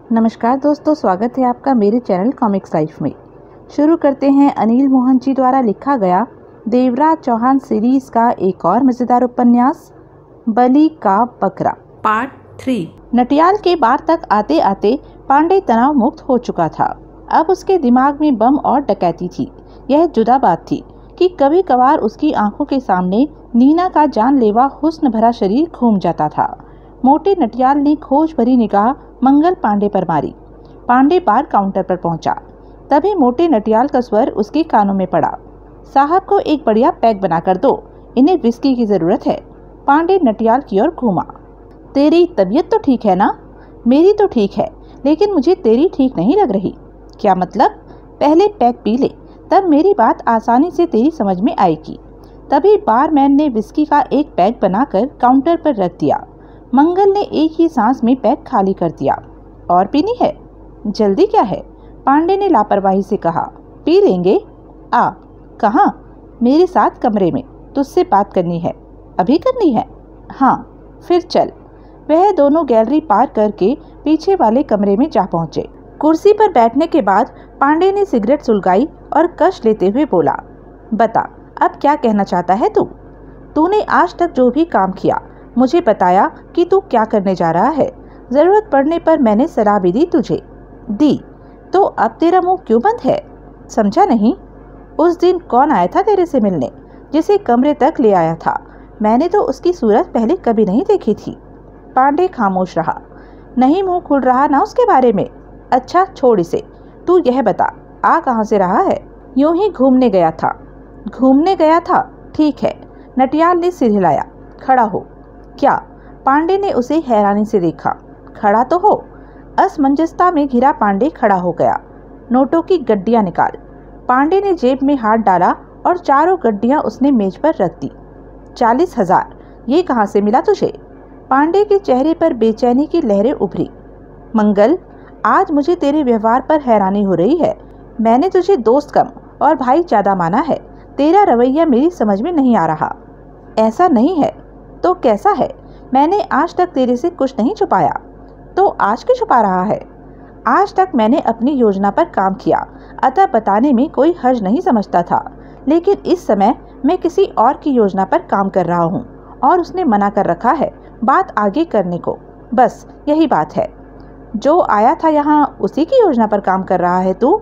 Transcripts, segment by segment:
नमस्कार दोस्तों, स्वागत है आपका मेरे चैनल कॉमिक्स लाइफ में। शुरू करते हैं अनिल मोहन जी द्वारा लिखा गया देवराज चौहान सीरीज का एक और मज़ेदार उपन्यास बलि का बकरा पार्ट 3। नटियाल के बार तक आते आते पांडे तनाव मुक्त हो चुका था। अब उसके दिमाग में बम और डकैती थी। यह जुदा बात थी कि कभी कभार उसकी आंखों के सामने नीना का जानलेवा हुस्न भरा शरीर घूम जाता था। मोटे नटियाल ने खोज भरी निगाह मंगल पांडे पर मारी। पांडे बार काउंटर पर पहुंचा। तभी मोटे नटियाल का स्वर उसके कानों में पड़ा। साहब को एक बढ़िया पैक बना कर दो, इन्हें विस्की की जरूरत है। पांडे नटियाल की ओर घूमा। तेरी तबीयत तो ठीक है ना? मेरी तो ठीक है, लेकिन मुझे तेरी ठीक नहीं लग रही। क्या मतलब? पहले पैक पी ले, तब मेरी बात आसानी से तेरी समझ में आएगी। तभी बारमैन ने विस्की का एक पैक बनाकर काउंटर पर रख दिया। मंगल ने एक ही सांस में पैक खाली कर दिया। और पीनी है? जल्दी क्या है? पांडे ने लापरवाही से कहा। पी लेंगे। आ, कहाँ? मेरे साथ कमरे में, तुझसे बात करनी है। अभी करनी है? हाँ, फिर चल। वह दोनों गैलरी पार करके पीछे वाले कमरे में जा पहुंचे। कुर्सी पर बैठने के बाद पांडे ने सिगरेट सुलगाई और कश लेते हुए बोला, बता, अब क्या कहना चाहता है तू? तूने आज तक जो भी काम किया, मुझे बताया कि तू क्या करने जा रहा है। जरूरत पड़ने पर मैंने सलाह भी दी तुझे। दी तो अब तेरा मुंह क्यों बंद है? समझा नहीं? उस दिन कौन आया था तेरे से मिलने, जिसे कमरे तक ले आया था? मैंने तो उसकी सूरत पहले कभी नहीं देखी थी। पांडे खामोश रहा। नहीं मुंह खुल रहा ना उसके बारे में। अच्छा छोड़ इसे, तू यह बता, आ कहाँ से रहा है? यूं ही घूमने गया था। घूमने गया था? ठीक है। नटियाल ने सिर हिलाया। खड़ा हो। क्या? पांडे ने उसे हैरानी से देखा। खड़ा तो हो। असमंजसता में घिरा पांडे खड़ा हो गया। नोटों की गड्डियां निकाल। पांडे ने जेब में हाथ डाला और चारों गड्डियां उसने मेज पर रख दी। 40,000, ये कहाँ से मिला तुझे? पांडे के चेहरे पर बेचैनी की लहरें उभरी। मंगल, आज मुझे तेरे व्यवहार पर हैरानी हो रही है। मैंने तुझे दोस्त कम और भाई ज्यादा माना है। तेरा रवैया मेरी समझ में नहीं आ रहा। ऐसा नहीं है तो कैसा है? मैंने आज तक तेरे से कुछ नहीं छुपाया, तो आज क्यों छुपा रहा है? आज तक मैंने अपनी योजना पर काम किया, अतः बताने में कोई हर्ज नहीं समझता था। लेकिन इस समय मैं किसी और की योजना पर काम कर रहा हूँ और उसने मना कर रखा है बात आगे करने को। बस यही बात है। जो आया था यहाँ उसी की योजना पर काम कर रहा है तू?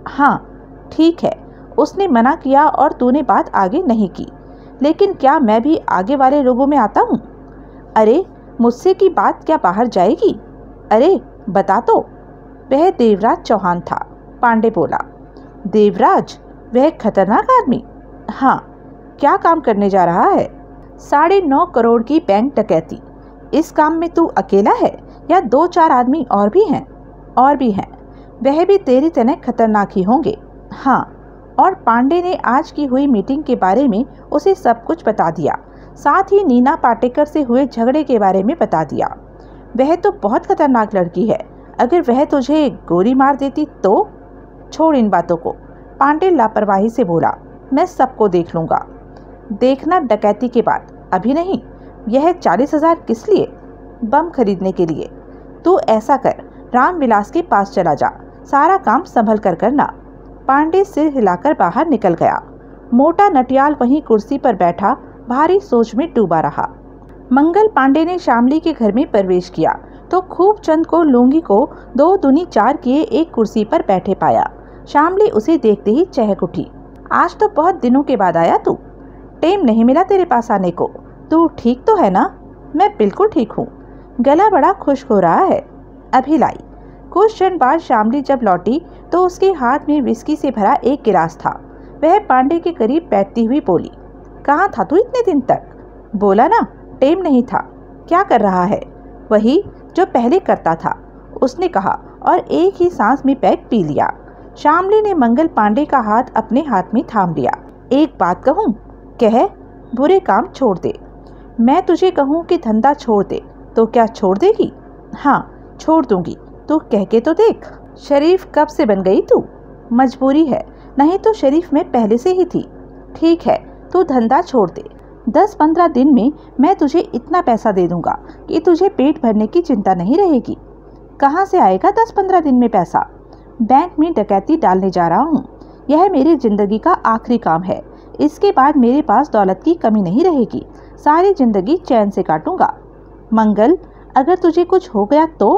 हाँ ठीक है, उसने मना किया और तूने बात आगे नहीं की। लेकिन क्या मैं भी आगे वाले लोगों में आता हूँ? अरे मुझसे की बात क्या बाहर जाएगी? अरे बता तो। वह देवराज चौहान था। पांडे बोला। देवराज? वह खतरनाक आदमी? हाँ। क्या काम करने जा रहा है? 9.5 करोड़ की बैंक डकैती। इस काम में तू अकेला है या 2-4 आदमी और भी हैं? और भी हैं। वह भी तेरी तरह खतरनाक ही होंगे। हाँ। और पांडे ने आज की हुई मीटिंग के बारे में उसे सब कुछ बता दिया। साथ ही नीना पाटेकर से हुए झगड़े के बारे में बता दिया। वह तो बहुत खतरनाक लड़की है। अगर वह तुझे गोली मार देती तो? छोड़ इन बातों को, पांडे लापरवाही से बोला। मैं सबको देख लूँगा। देखना डकैती के बाद, अभी नहीं। यह 40,000 किस लिए? बम खरीदने के लिए। तू ऐसा कर, रामविलास के पास चला जा, सारा काम संभल कर करना। पांडे सिर हिलाकर बाहर निकल गया। मोटा नटियाल वहीं कुर्सी पर बैठा भारी सोच में डूबा रहा। मंगल पांडे ने शामली के घर में प्रवेश किया तो खूब चंद को लूंगी को 2 दूनी 4 किए एक कुर्सी पर बैठे पाया। शामली उसे देखते ही चहक उठी। आज तो बहुत दिनों के बाद आया तू। टाइम नहीं मिला तेरे पास आने को। तू ठीक तो है ना? मैं बिल्कुल ठीक हूँ। गला बड़ा खुश्क हो रहा है। अभी लाई। कुछ क्षण बाद शामली जब लौटी तो उसके हाथ में विस्की से भरा एक गिलास था। वह पांडे के करीब बैठती हुई बोली, कहाँ था तू इतने दिन तक? बोला ना, टाइम नहीं था। क्या कर रहा है? वही जो पहले करता था, उसने कहा और एक ही सांस में पैक पी लिया। शामली ने मंगल पांडे का हाथ अपने हाथ में थाम लिया। एक बात कहूँ? कह। बुरे काम छोड़ दे। मैं तुझे कहूँ कि धंधा छोड़ दे तो क्या छोड़ देगी? हाँ छोड़ दूंगी। तू कह के तो देख। शरीफ कब से बन गई तू? मजबूरी है, नहीं तो शरीफ में पहले से ही थी। ठीक है, तू धंधा छोड़ दे। 10-15 दिन में मैं तुझे इतना पैसा दे दूंगा कि तुझे पेट भरने की चिंता नहीं रहेगी। कहाँ से आएगा 10-15 दिन में पैसा? बैंक में डकैती डालने जा रहा हूँ। यह मेरी जिंदगी का आखिरी काम है। इसके बाद मेरे पास दौलत की कमी नहीं रहेगी। सारी जिंदगी चैन से काटूंगा। मंगल, अगर तुझे कुछ हो गया तो?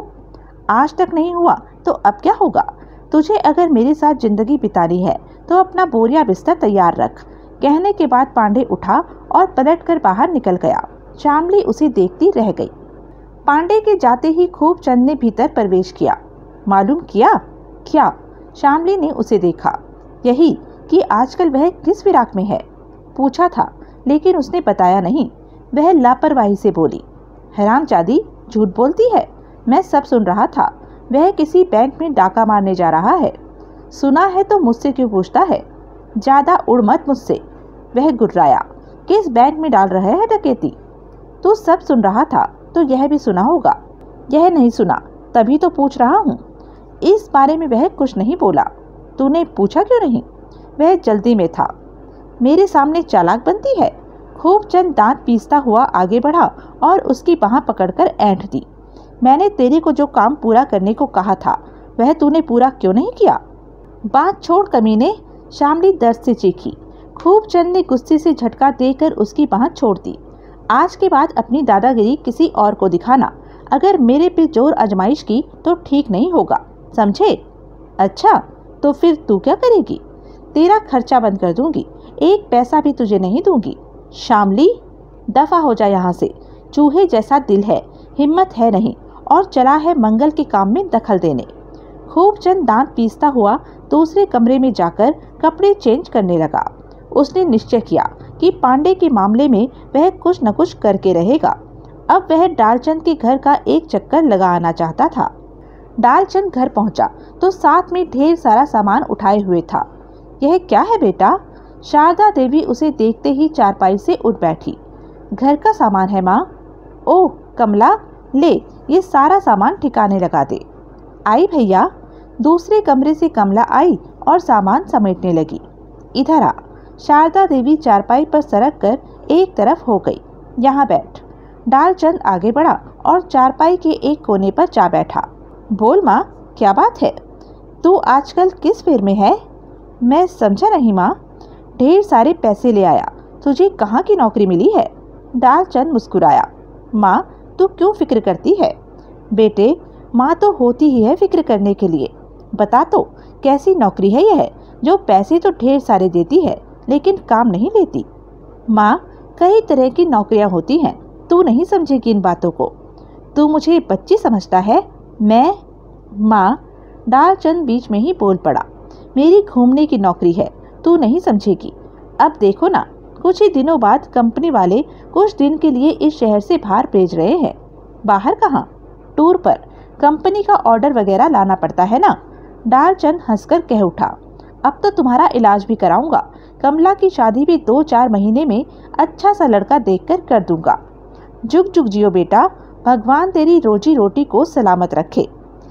आज तक नहीं हुआ तो अब क्या होगा? तुझे अगर मेरे साथ जिंदगी बितानी है तो अपना बोरिया बिस्तर तैयार रख। कहने के बाद पांडे उठा और पलटकर बाहर निकल गया। श्यामली उसे देखती रह गई। पांडे के जाते ही खूबचंद ने भीतर प्रवेश किया। मालूम किया? क्या? श्यामली ने उसे देखा। यही कि आजकल वह किस फिराक में है। पूछा था लेकिन उसने बताया नहीं। वह लापरवाही से बोली, हैरामजादी, झूठ बोलती है। मैं सब सुन रहा था। वह किसी बैंक में डाका मारने जा रहा है। सुना है तो मुझसे क्यों पूछता है? ज्यादा उड़ मत मुझसे। वह गुर्राया। किस बैंक में डाल रहे है डकैती? तू सब सुन रहा था तो यह भी सुना होगा। यह नहीं सुना, तभी तो पूछ रहा हूँ। इस बारे में वह कुछ नहीं बोला। तूने पूछा क्यों नहीं? वह जल्दी में था। मेरे सामने चालाक बनती है। खूबचंद दांत पीसता हुआ आगे बढ़ा और उसकी बाह पकड़कर ऐंठ दी। मैंने तेरे को जो काम पूरा करने को कहा था वह तूने पूरा क्यों नहीं किया? बात छोड़ कमीने, श्यामली दर्द से चीखी। खूबचंद ने गुस्से से झटका देकर उसकी बाह छोड़ दी। आज के बाद अपनी दादागिरी किसी और को दिखाना। अगर मेरे पे जोर आजमाइश की तो ठीक नहीं होगा, समझे? अच्छा, तो फिर तू क्या करेगी? तेरा खर्चा बंद कर दूंगी। एक पैसा भी तुझे नहीं दूंगी। श्यामली, दफा हो जा यहाँ से। चूहे जैसा दिल है, हिम्मत है नहीं, और चला है मंगल के काम में दखल देने। खूबचंद दांत पीसता हुआ दूसरे कमरे में जाकर कपड़े चेंज करने लगा। उसने निश्चय किया कि पांडे के मामले में वह कुछ न कुछ करके रहेगा। अब वह डालचंद के घर का एक चक्कर लगा आना चाहता था। डालचंद घर पहुंचा तो साथ में ढेर सारा सामान उठाए हुए था। यह क्या है बेटा? शारदा देवी उसे देखते ही चारपाई से उठ बैठी। घर का सामान है माँ। ओह कमला, ले ये सारा सामान ठिकाने लगा दे। आई भैया। दूसरे कमरे से कमला आई और सामान समेटने लगी। इधर आ। शारदा देवी चारपाई पर सरक कर एक तरफ हो गई। यहाँ बैठ। डालचंद आगे बढ़ा और चारपाई के एक कोने पर जा बैठा। बोल माँ, क्या बात है? तू आजकल किस फेर में है? मैं समझा नहीं माँ। ढेर सारे पैसे ले आया। तुझे कहाँ की नौकरी मिली है? डालचंद मुस्कुराया। माँ, तू क्यों फिक्र करती है? बेटे, माँ तो होती ही है फिक्र करने के लिए। बता तो, कैसी नौकरी है यह जो पैसे तो ढेर सारे देती है लेकिन काम नहीं लेती? माँ, कई तरह की नौकरियाँ होती हैं। तू नहीं समझेगी इन बातों को। तू मुझे बच्ची समझता है? मैं? माँ, डालचंद बीच में ही बोल पड़ा। मेरी घूमने की नौकरी है, तू नहीं समझेगी। अब देखो ना, कुछ ही दिनों बाद कंपनी वाले कुछ दिन के लिए इस शहर से बाहर भेज रहे हैं। बाहर कहाँ? टूर पर। कंपनी का ऑर्डर वगैरह लाना पड़ता है ना। डालचंद हंसकर कह उठा। अब तो तुम्हारा इलाज भी कराऊंगा। कमला की शादी भी 2-4 महीने में अच्छा सा लड़का देखकर कर दूंगा। जुग जुग जियो बेटा, भगवान तेरी रोजी रोटी को सलामत रखे।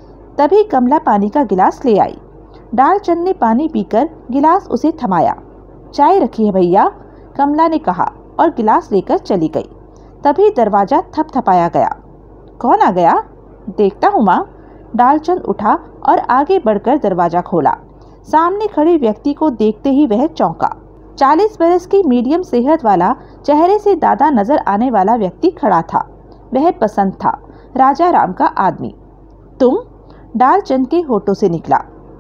तभी कमला पानी का गिलास ले आई। डालचंद ने पानी पीकर गिलास उसे थमाया। चाय रखी है भैया, कमला ने कहा और गिलास लेकर चली गई। तभी दरवाजा थपथपाया गया। कौन आ गया? देखता हूँ माँ। डालचंद उठा और आगे बढ़कर दरवाजा खोला। सामने खड़े व्यक्ति को देखते ही वह चौंका। 40 बरस की मीडियम सेहत वाला, चेहरे से दादा नजर आने वाला व्यक्ति खड़ा था। वह बसंत था, राजा राम का आदमी। तुम? डालचंद के होठों से निकला।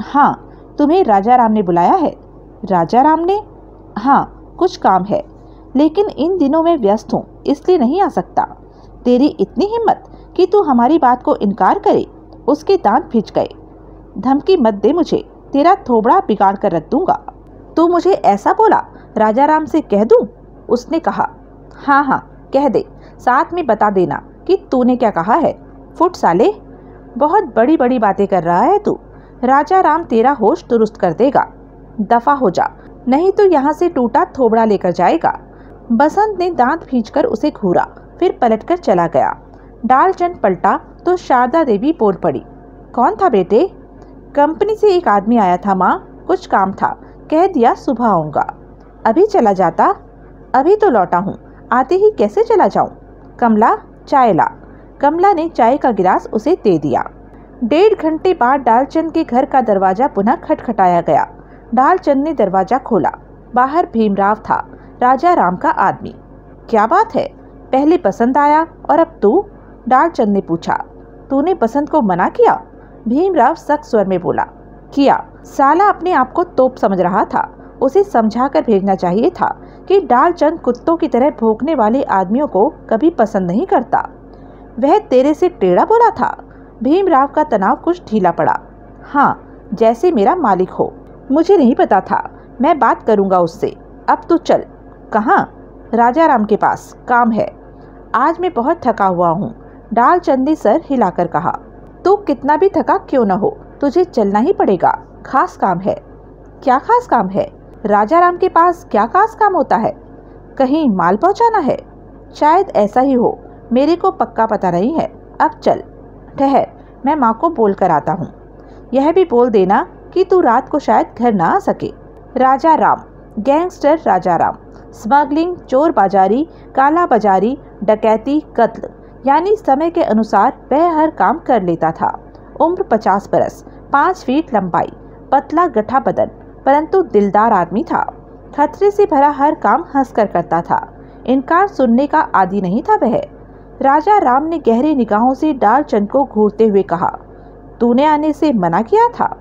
हाँ, तुम्हें राजा राम ने बुलाया है। राजा राम ने? हाँ, कुछ काम है, लेकिन इन दिनों मैं व्यस्त हूँ, इसलिए नहीं आ सकता। तेरी इतनी हिम्मत कि तू हमारी बात को इनकार करे? उसके दांत भिज गए। धमकी मत दे मुझे, तेरा थोबड़ा बिगाड़ कर रख दूंगा। तू मुझे ऐसा बोला? राजा राम से कह दूं? उसने कहा। हाँ हाँ, कह दे। साथ में बता देना कि तूने क्या कहा है। फुट साले, बहुत बड़ी बड़ी बातें कर रहा है तू। राजा राम तेरा होश दुरुस्त कर देगा। दफा हो जा, नहीं तो यहाँ से टूटा थोबड़ा लेकर जाएगा। बसंत ने दांत भींचकर उसे घूरा, फिर पलटकर चला गया। डालचंद पलटा तो शारदा देवी बोल पड़ी। कौन था बेटे? कंपनी से एक आदमी आया था माँ, कुछ काम था, कह दिया सुबह आऊँगा। अभी चला जाता? अभी तो लौटा हूँ, आते ही कैसे चला जाऊँ? कमला, चाय ला। कमला ने चाय का गिलास उसे दे दिया। 1.5 घंटे बाद डालचंद के घर का दरवाजा पुनः खटखटाया गया। डालचंद ने दरवाजा खोला। बाहर भीमराव था, राजा राम का आदमी। क्या बात है, पहले पसंद आया और अब तू? डालचंद ने पूछा। तूने पसंद को मना किया? भीमराव सख्त स्वर में बोला। किया। साला अपने आप को तोप समझ रहा था। उसे समझाकर भेजना चाहिए था कि डालचंद कुत्तों की तरह भौंकने वाले आदमियों को कभी पसंद नहीं करता। वह तेरे से टेढ़ा बोला था? भीमराव का तनाव कुछ ढीला पड़ा। हाँ, जैसे मेरा मालिक हो। मुझे नहीं पता था, मैं बात करूंगा उससे। अब तू चल। कहाँ? राजा राम के पास, काम है। आज मैं बहुत थका हुआ हूँ, डालचंद ने सर हिलाकर कहा। तू कितना भी थका क्यों न हो, तुझे चलना ही पड़ेगा। खास काम है। क्या खास काम है? राजा राम के पास क्या खास काम होता है? कहीं माल पहुंचाना है? शायद ऐसा ही हो, मेरे को पक्का पता नहीं है। अब चल। ठहर, मैं माँ को बोल कर आता हूँ। यह भी बोल देना कि तू रात को शायद घर ना आ सके। राजा राम, गैंगस्टर राजा राम, स्मगलिंग, चोर बाजारी, काला बाजारी, डकैती, कत्ल, यानी समय के अनुसार वह हर काम कर लेता था। उम्र 50 बरस, 5 फीट लंबाई, पतला गठा बदन, परंतु दिलदार आदमी था। खतरे से भरा हर काम हंसकर करता था। इनकार सुनने का आदी नहीं था वह। राजा राम ने गहरी निगाहों से डालचंद को घूरते हुए कहा, तूने आने से मना किया था?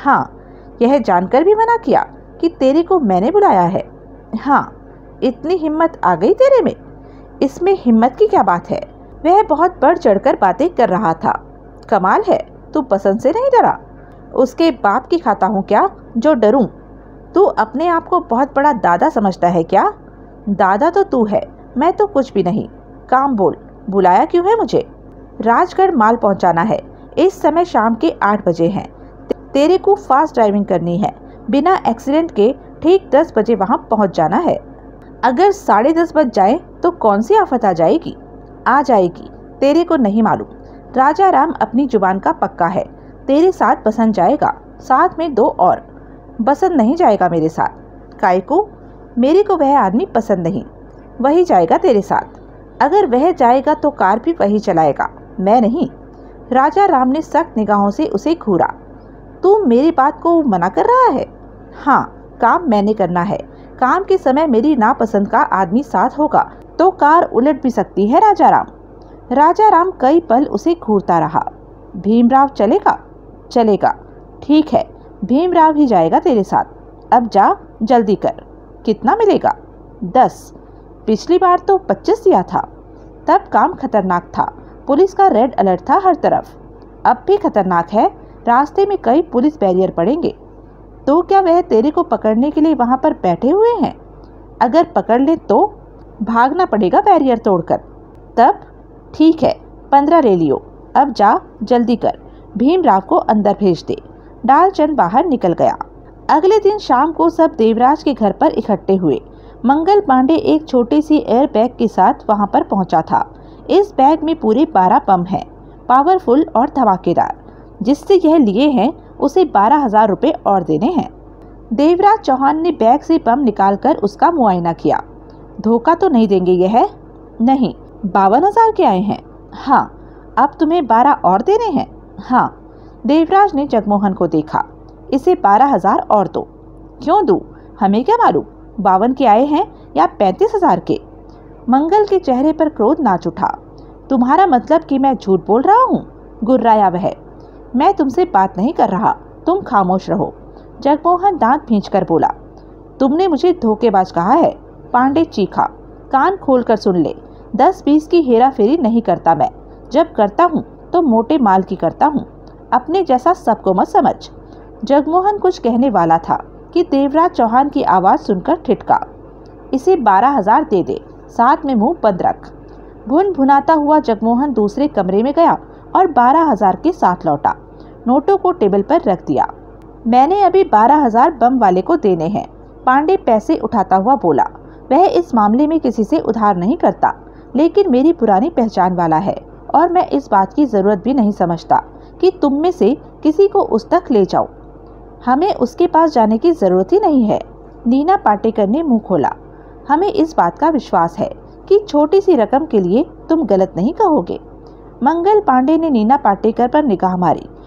हाँ। यह जानकर भी मना किया कि तेरे को मैंने बुलाया है? हाँ। इतनी हिम्मत आ गई तेरे में? इसमें हिम्मत की क्या बात है? वह बहुत बढ़ चढ़कर बातें कर रहा था। कमाल है, तू पसंद से नहीं डरा? उसके बाप की खाता हूँ क्या जो डरूं? तू अपने आप को बहुत बड़ा दादा समझता है क्या? दादा तो तू है, मैं तो कुछ भी नहीं। काम बोल, बुलाया क्यों है मुझे? राजगढ़ माल पहुंचाना है। इस समय शाम के 8 बजे हैं। तेरे को फास्ट ड्राइविंग करनी है। बिना एक्सीडेंट के ठीक 10 बजे वहां पहुंच जाना है। अगर 10:30 बज जाए तो कौन सी आफत आ जाएगी? आ जाएगी, तेरे को नहीं मालूम। राजा राम अपनी जुबान का पक्का है। तेरे साथ बसंत जाएगा, साथ में 2 और। बसंत नहीं जाएगा मेरे साथ। काय को? मेरे को वह आदमी पसंद नहीं। वही जाएगा तेरे साथ। अगर वह जाएगा तो कार भी वही चलाएगा, मैं नहीं। राजा राम ने सख्त निगाहों से उसे घूरा। तू मेरी बात को मना कर रहा है? हाँ, काम मैंने करना है। काम के समय मेरी नापसंद का आदमी साथ होगा तो कार उलट भी सकती है। राजा राम। राजा राम कई पल उसे घूरता रहा। भीमराव चलेगा? चलेगा। ठीक है, भीमराव ही जाएगा तेरे साथ। अब जा, जल्दी कर। कितना मिलेगा? 10। पिछली बार तो 25 दिया था। तब काम खतरनाक था, पुलिस का रेड अलर्ट था हर तरफ। अब भी खतरनाक है, रास्ते में कई पुलिस बैरियर पड़ेंगे। तो क्या वह तेरे को पकड़ने के लिए वहां पर बैठे हुए हैं? अगर पकड़ ले तो भागना पड़ेगा बैरियर तोड़कर। तब ठीक है, 15 ले लियो। अब जा, जल्दी कर। भीमराव को अंदर भेज दे। डालचंद बाहर निकल गया। अगले दिन शाम को सब देवराज के घर पर इकट्ठे हुए। मंगल पांडे एक छोटी सी एयर बैग के साथ वहां पर पहुंचा था। इस बैग में पूरे 12 बम हैं, पावरफुल और धमाकेदार। जिससे यह लिए हैं उसे 12,000 रुपये और देने हैं। देवराज चौहान ने बैग से बम निकालकर उसका मुआयना किया। धोखा तो नहीं देंगे यह? नहीं। 52,000 के आए हैं? हाँ। अब तुम्हें 12 और देने हैं? हाँ। देवराज ने जगमोहन को देखा। इसे 12,000 और दो। क्यों दूं? हमें क्या मालूम 52 के आए हैं या 35,000 के। मंगल के चेहरे पर क्रोध नाच उठा। तुम्हारा मतलब कि मैं झूठ बोल रहा हूँ? गुर्राया वह। मैं तुमसे बात नहीं कर रहा, तुम खामोश रहो। जगमोहन दांत भींचकर बोला। तुमने मुझे धोखेबाज कहा है। पांडे चीखा। कान खोलकर सुन ले, 10-20 की हेरा फेरी नहीं करता मैं। जब करता हूँ तो मोटे माल की करता हूँ। अपने जैसा सबको मत समझ। जगमोहन कुछ कहने वाला था कि देवराज चौहान की आवाज़ सुनकर ठिठका। इसे 12,000 दे दे, साथ में मुंह बंद रख। भुन भुनाता हुआ जगमोहन दूसरे कमरे में गया और 12,000 के साथ लौटा। नोटों को टेबल पर रख दिया। मैंने अभी 12,000 बम वाले को देने हैं। पांडे पैसे उठाता हुआ बोला। वह इस मामले में किसी से उधार नहीं करता, लेकिन मेरी पुरानी पहचान वाला है और मैं इस बात की ज़रूरत भी नहीं समझता कि तुम में से किसी को उस तक ले जाओ। हमें उसके पास जाने की ज़रूरत ही नहीं है। नीना पाटेकर ने मुंह खोला। हमें इस बात का विश्वास है कि छोटी सी रकम के लिए तुम गलत नहीं कहोगे। मंगल पांडे ने नीना पाटेकर पर निगाह मारी।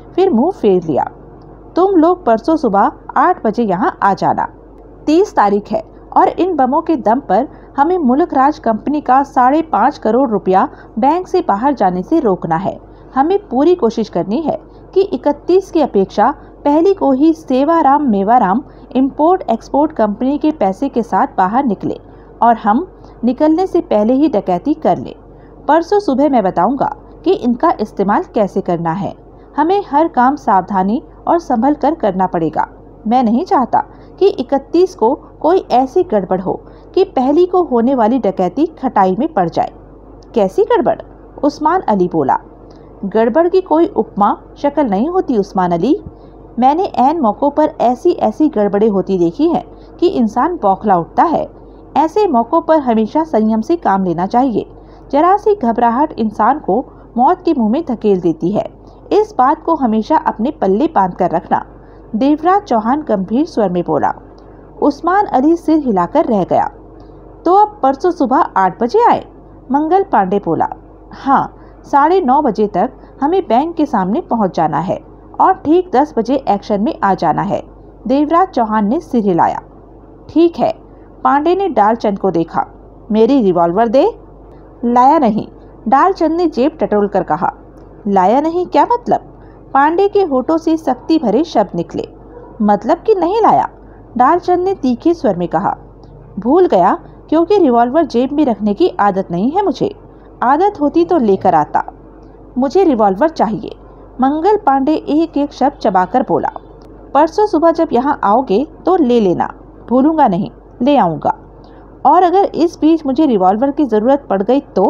फिर मुंह फेर लिया। तुम लोग परसों सुबह 8 बजे यहाँ आ जाना। 30 तारीख है और इन बमों के दम पर हमें मुल्क राज कंपनी का 5.5 करोड़ रुपया बैंक से बाहर जाने से रोकना है। हमें पूरी कोशिश करनी है कि 31 की अपेक्षा पहली को ही Sevaram Mewaram import export company के पैसे के साथ बाहर निकले और हम निकलने से पहले ही डकैती कर ले। परसों सुबह मैं बताऊंगा कि इनका इस्तेमाल कैसे करना है। हमें हर काम सावधानी और संभल कर करना पड़ेगा। मैं नहीं चाहता कि 31 को कोई ऐसी गड़बड़ हो कि पहली को होने वाली डकैती खटाई में पड़ जाए। कैसी गड़बड़? उस्मान अली बोला। गड़बड़ की कोई उपमा शक्ल नहीं होती उस्मान अली। मैंने ऐन मौक़ों पर ऐसी गड़बड़ें होती देखी हैं कि इंसान बौखला उठता है। ऐसे मौक़ों पर हमेशा संयम से काम लेना चाहिए। जरा सी घबराहट इंसान को मौत के मुंह में धकेल देती है। इस बात को हमेशा अपने पल्ले बांध कर रखना। देवराज चौहान गंभीर स्वर में बोला। उस्मान अली सिर हिलाकर रह गया। तो अब परसों सुबह 8 बजे आए? मंगल पांडे बोला। हाँ, 9:30 बजे तक हमें बैंक के सामने पहुंच जाना है और ठीक 10 बजे एक्शन में आ जाना है। देवराज चौहान ने सिर हिलाया। ठीक है। पांडे ने डालचंद को देखा। मेरी रिवॉल्वर दे। लाया नहीं, डालचंद ने जेब टटोल कर कहा। लाया नहीं क्या मतलब? पांडे के होठों से सख्ती भरे शब्द निकले। मतलब कि नहीं लाया, डालचंद ने तीखे स्वर में कहा। भूल गया, क्योंकि रिवॉल्वर जेब में रखने की आदत नहीं है मुझे। आदत होती तो लेकर आता। मुझे रिवॉल्वर चाहिए। मंगल पांडे एक एक शब्द चबाकर बोला। परसों सुबह जब यहाँ आओगे तो ले लेना, भूलूंगा नहीं, ले आऊँगा। और अगर इस बीच मुझे रिवॉल्वर की ज़रूरत पड़ गई तो?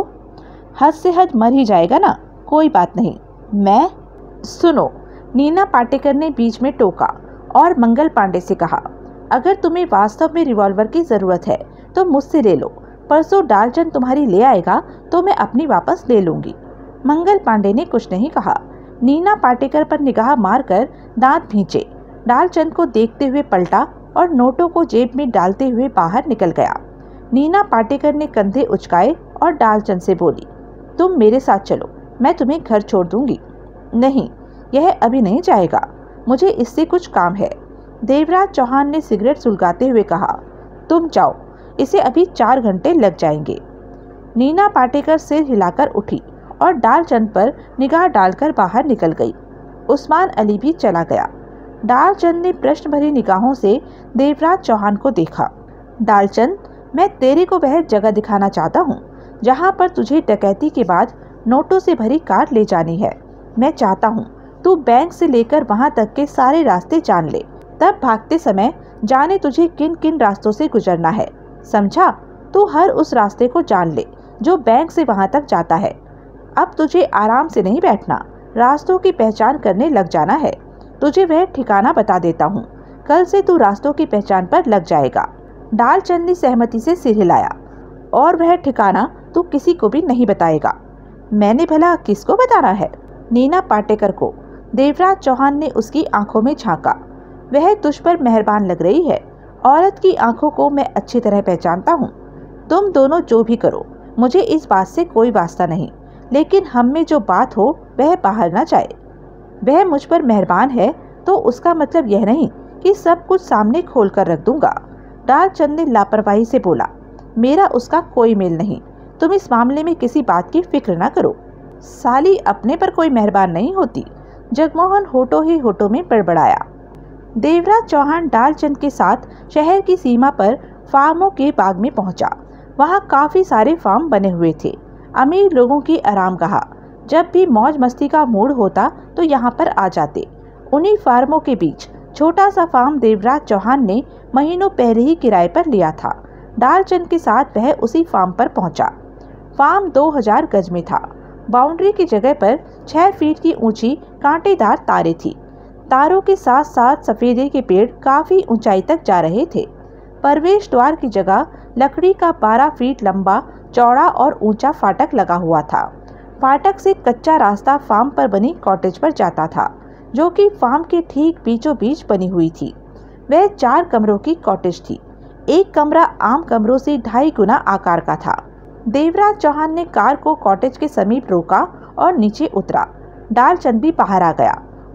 हद से हद मर ही जाएगा ना। कोई बात नहीं। मैं सुनो, नीना पाटेकर ने बीच में टोका और मंगल पांडे से कहा, अगर तुम्हें वास्तव में रिवॉल्वर की ज़रूरत है तो मुझसे ले लो। परसों डालचंद तुम्हारी ले आएगा तो मैं अपनी वापस ले लूँगी। मंगल पांडे ने कुछ नहीं कहा। नीना पाटेकर पर निगाह मारकर दांत भींचे, डालचंद को देखते हुए पलटा और नोटों को जेब में डालते हुए बाहर निकल गया। नीना पाटेकर ने कंधे उचकाए और डालचंद से बोली, तुम मेरे साथ चलो, मैं तुम्हें घर छोड़ दूंगी। नहीं, यह अभी नहीं जाएगा, मुझे इससे कुछ काम है। देवराज चौहान ने सिगरेट सुलगाते हुए कहा। तुम जाओ, इसे अभी 4 घंटे लग जाएंगे। नीना पाटेकर सिर हिलाकर उठी और डालचंद पर निगाह डालकर बाहर निकल गई। उस्मान अली भी चला गया। डालचंद ने प्रश्न भरी निगाहों से देवराज चौहान को देखा। डालचंद, मैं तेरे को वह जगह दिखाना चाहता हूँ जहाँ पर तुझे डकैती के बाद नोटों से भरी कार ले जानी है। मैं चाहता हूँ तू बैंक से लेकर वहाँ तक के सारे रास्ते जान ले। तब भागते समय जाने तुझे किन किन रास्तों से गुजरना है, समझा? तू हर उस रास्ते को जान ले जो बैंक से वहाँ तक जाता है। अब तुझे आराम से नहीं बैठना, रास्तों की पहचान करने लग जाना है। तुझे वह ठिकाना बता देता हूँ, कल से तू रास्तों की पहचान पर लग जाएगा। डालचंद ने सहमति से सिर हिलाया। और वह ठिकाना तू किसी को भी नहीं बताएगा। मैंने भला किसको बताना है? नीना पाटेकर को। देवराज चौहान ने उसकी आंखों में झांका। वह तुझ पर मेहरबान लग रही है। औरत की आंखों को मैं अच्छी तरह पहचानता हूँ। तुम दोनों जो भी करो, मुझे इस बात से कोई वास्ता नहीं, लेकिन हम में जो बात हो वह बाहर ना जाए। वह मुझ पर मेहरबान है तो उसका मतलब यह नहीं कि सब कुछ सामने खोल कर रख दूंगा। डालचंद ने लापरवाही से बोला। मेरा उसका कोई मेल नहीं। तुम इस मामले में किसी बात की फिक्र ना करो। साली अपने पर कोई मेहरबान नहीं होती। जगमोहन होठों ही होठों में बड़बड़ाया। देवराज चौहान डालचंद के साथ शहर की सीमा पर फार्मों के बाग में पहुंचा। वहां काफ़ी सारे फार्म बने हुए थे, अमीर लोगों की आरामगाह। जब भी मौज मस्ती का मूड होता तो यहाँ पर आ जाते। उन्हीं फार्मों के बीच छोटा सा फार्म देवराज चौहान ने महीनों पहले ही किराए पर लिया था। डालचंद के साथ वह उसी फार्म पर पहुंचा। फार्म 2000 गज में था। बाउंड्री की जगह पर 6 फीट की ऊंची कांटेदार तारें थी। तारों के साथ साथ सफेदे के पेड़ काफ़ी ऊंचाई तक जा रहे थे। प्रवेश द्वार की जगह लकड़ी का 12 फीट लंबा, चौड़ा और ऊंचा फाटक लगा हुआ था। फाटक से कच्चा रास्ता फार्म पर बनी कॉटेज पर जाता था, जो कि फार्म के ठीक बीचों बीच बनी हुई थी। वह 4 कमरों की कॉटेज थी। एक कमरा आम कमरों से 2.5 गुना आकार का था। देवराज चौहान ने कार को कॉटेज के समीप रोका और नीचे उतरा। डालचंद भी बाहर आ गया।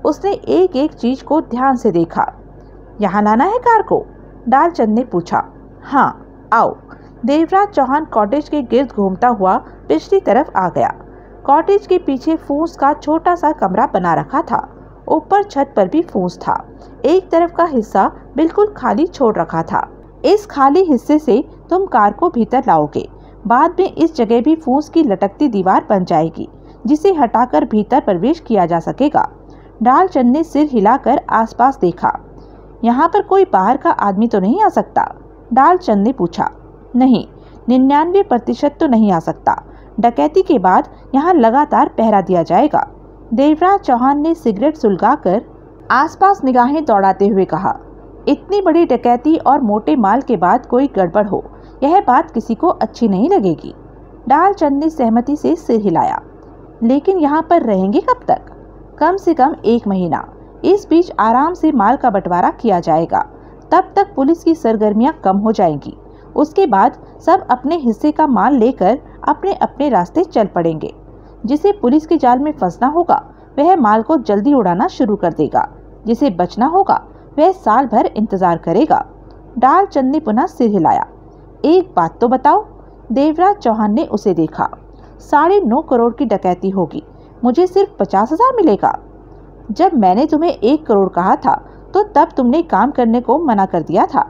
उसने एक एक चीज को ध्यान से देखा। यहाँ लाना है कार को? डालचंद ने पूछा। हाँ, आओ। देवराज चौहान कॉटेज के गिर्द घूमता हुआ पिछली तरफ आ गया। कॉटेज के पीछे फूस का छोटा सा कमरा बना रखा था। ऊपर छत पर भी फूस था। एक तरफ का हिस्सा बिल्कुल खाली छोड़ रखा था। इस खाली हिस्से से तुम कार को भीतर लाओगे। बाद में इस जगह भी फूस की लटकती दीवार बन जाएगी, जिसे हटाकर भीतर प्रवेश किया जा सकेगा। डालचंद ने सिर हिलाकर आसपास देखा। यहाँ पर कोई बाहर का आदमी तो नहीं आ सकता? डालचंद ने पूछा। नहीं, 99% तो नहीं आ सकता। डकैती के बाद यहाँ लगातार पहरा दिया जाएगा। देवराज चौहान ने सिगरेट सुलगाकर आसपास निगाहें दौड़ाते हुए कहा। इतनी बड़ी डकैती और मोटे माल के बाद कोई गड़बड़ हो, यह बात किसी को अच्छी नहीं लगेगी। डालचंद ने सहमति से सिर हिलाया। लेकिन यहाँ पर रहेंगे कब तक? कम से कम 1 महीना। इस बीच आराम से माल का बंटवारा किया जाएगा। तब तक पुलिस की सरगर्मियां कम हो जाएंगी। उसके बाद सब अपने हिस्से का माल लेकर अपने अपने रास्ते चल पड़ेंगे। जिसे पुलिस के जाल में फंसना होगा वह माल को जल्दी उड़ाना शुरू कर देगा। जिसे बचना होगा वह साल भर इंतजार करेगा। डालचंद ने पुनः सिर हिलाया। एक बात तो बताओ। देवराज चौहान ने उसे देखा। 9.5 करोड़ की डकैती होगी, मुझे सिर्फ 50,000 मिलेगा। जब मैंने तुम्हें 1 करोड़ कहा था तो तब तुमने काम करने को मना कर दिया था।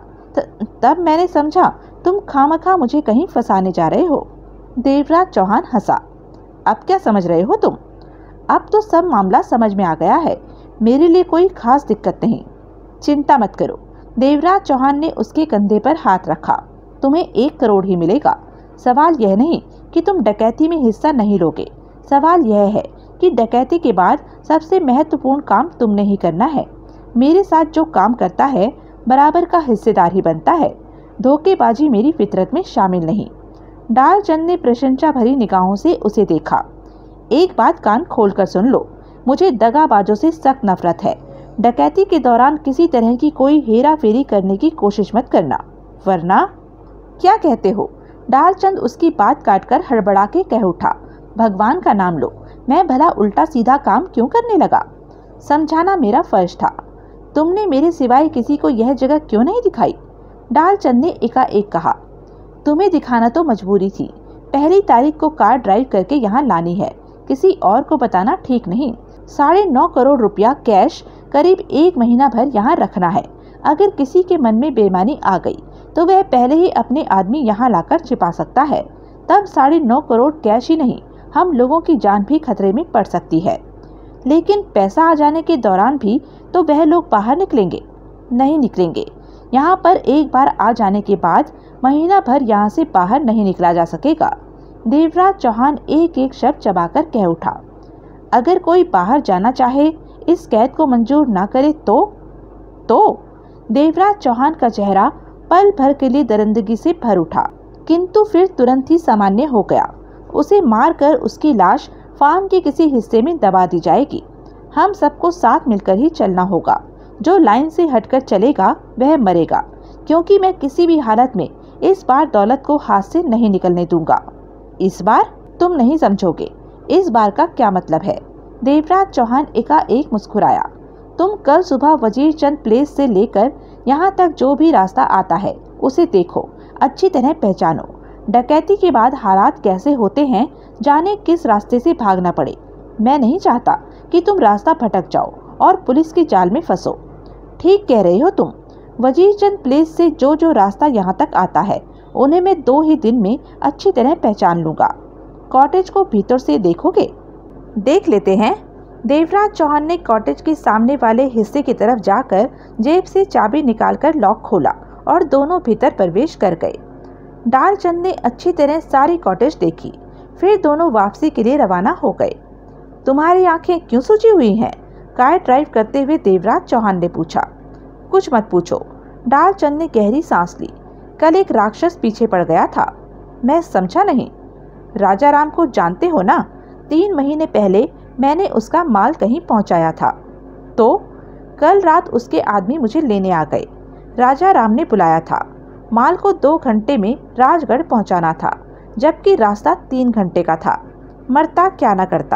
तब मैंने समझा तुम खामखा मुझे कहीं फंसाने जा रहे हो। देवराज चौहान हंसा। अब क्या समझ रहे हो तुम? अब तो सब मामला समझ में आ गया है। मेरे लिए कोई खास दिक्कत नहीं। चिंता मत करो। देवराज चौहान ने उसके कंधे पर हाथ रखा। तुम्हें 1 करोड़ ही मिलेगा। सवाल यह नहीं कि तुम डकैती में हिस्सा नहीं लोगे। सवाल यह है कि डकैती के बाद सबसे महत्वपूर्ण काम तुमने ही करना है। मेरे साथ जो काम करता है बराबर का हिस्सेदार ही बनता है। धोखेबाजी मेरी फितरत में शामिल नहीं। डालचंद ने प्रशंसा भरी निगाहों से उसे देखा। एक बात कान खोलकर सुन लो, मुझे दगाबाजों से सख्त नफरत है। डकैती के दौरान किसी तरह की कोई हेरा फेरी करने की कोशिश मत करना, वरना। क्या कहते हो? डालचंद उसकी बात काटकर हड़बड़ा के कह उठा। भगवान का नाम लो, मैं भला उल्टा सीधा काम क्यों करने लगा? समझाना मेरा फर्ज था। तुमने मेरे सिवाय किसी को यह जगह क्यों नहीं दिखाई? डालचंद ने एकाएक कहा। तुम्हें दिखाना तो मजबूरी थी। 1 तारीख को कार ड्राइव करके यहाँ लानी है, किसी और को बताना ठीक नहीं। 9.5 करोड़ रुपया कैश करीब 1 महीना भर यहाँ रखना है। अगर किसी के मन में बेईमानी आ गई तो वह पहले ही अपने आदमी यहाँ लाकर छिपा सकता है। तब 9.5 करोड़ कैश ही नहीं, हम लोगों की जान भी खतरे में पड़ सकती है। लेकिन पैसा आ जाने के दौरान भी तो वह लोग बाहर निकलेंगे? नहीं निकलेंगे। यहाँ पर एक बार आ जाने के बाद महीना भर यहाँ से बाहर नहीं निकला जा सकेगा। देवराज चौहान एक एक शब्द चबाकर कह उठा। अगर कोई बाहर जाना चाहे, इस कैद को मंजूर ना करे तो देवराज चौहान का चेहरा पल भर के लिए दरिंदगी से भर उठा, किंतु फिर तुरंत ही सामान्य हो गया। उसे मारकर उसकी लाश फार्म के किसी हिस्से में दबा दी जाएगी। हम सबको साथ मिलकर ही चलना होगा। जो लाइन से हटकर चलेगा वह मरेगा, क्योंकि मैं किसी भी हालत में इस बार दौलत को हाथ से नहीं निकलने दूंगा। इस बार? तुम नहीं समझोगे। इस बार का क्या मतलब है? देवराज चौहान एकाएक मुस्कुराया। तुम कल सुबह वजीरचंद प्लेस से लेकर यहाँ तक जो भी रास्ता आता है उसे देखो, अच्छी तरह पहचानो। डकैती के बाद हालात कैसे होते हैं, जाने किस रास्ते से भागना पड़े। मैं नहीं चाहता कि तुम रास्ता भटक जाओ और पुलिस की जाल में फंसो। ठीक कह रहे हो तुम। वजीरचंद प्लेस से जो रास्ता यहाँ तक आता है उन्हें मैं 2 ही दिन में अच्छी तरह पहचान लूँगा। कॉटेज को भीतर से देखोगे? देख लेते हैं। देवराज चौहान ने कॉटेज के सामने वाले हिस्से की तरफ जाकर जेब से चाबी निकालकर लॉक खोला और दोनों भीतर प्रवेश कर गए। डालचंद ने अच्छी तरह सारी कॉटेज देखी, फिर दोनों वापसी के लिए रवाना हो गए। तुम्हारी आंखें क्यों सूजी हुई हैं? कार ड्राइव करते हुए देवराज चौहान ने पूछा। कुछ मत पूछो। डालचंद ने गहरी सांस ली। कल एक राक्षस पीछे पड़ गया था। मैं समझा नहीं। राजा राम को जानते हो ना? 3 महीने पहले मैंने उसका माल कहीं पहुंचाया था, तो कल रात उसके आदमी मुझे लेने आ गए। राजा राम ने बुलाया था। माल को 2 घंटे में राजगढ़ पहुंचाना था, जबकि रास्ता 3 घंटे का था। मरता क्या न करता।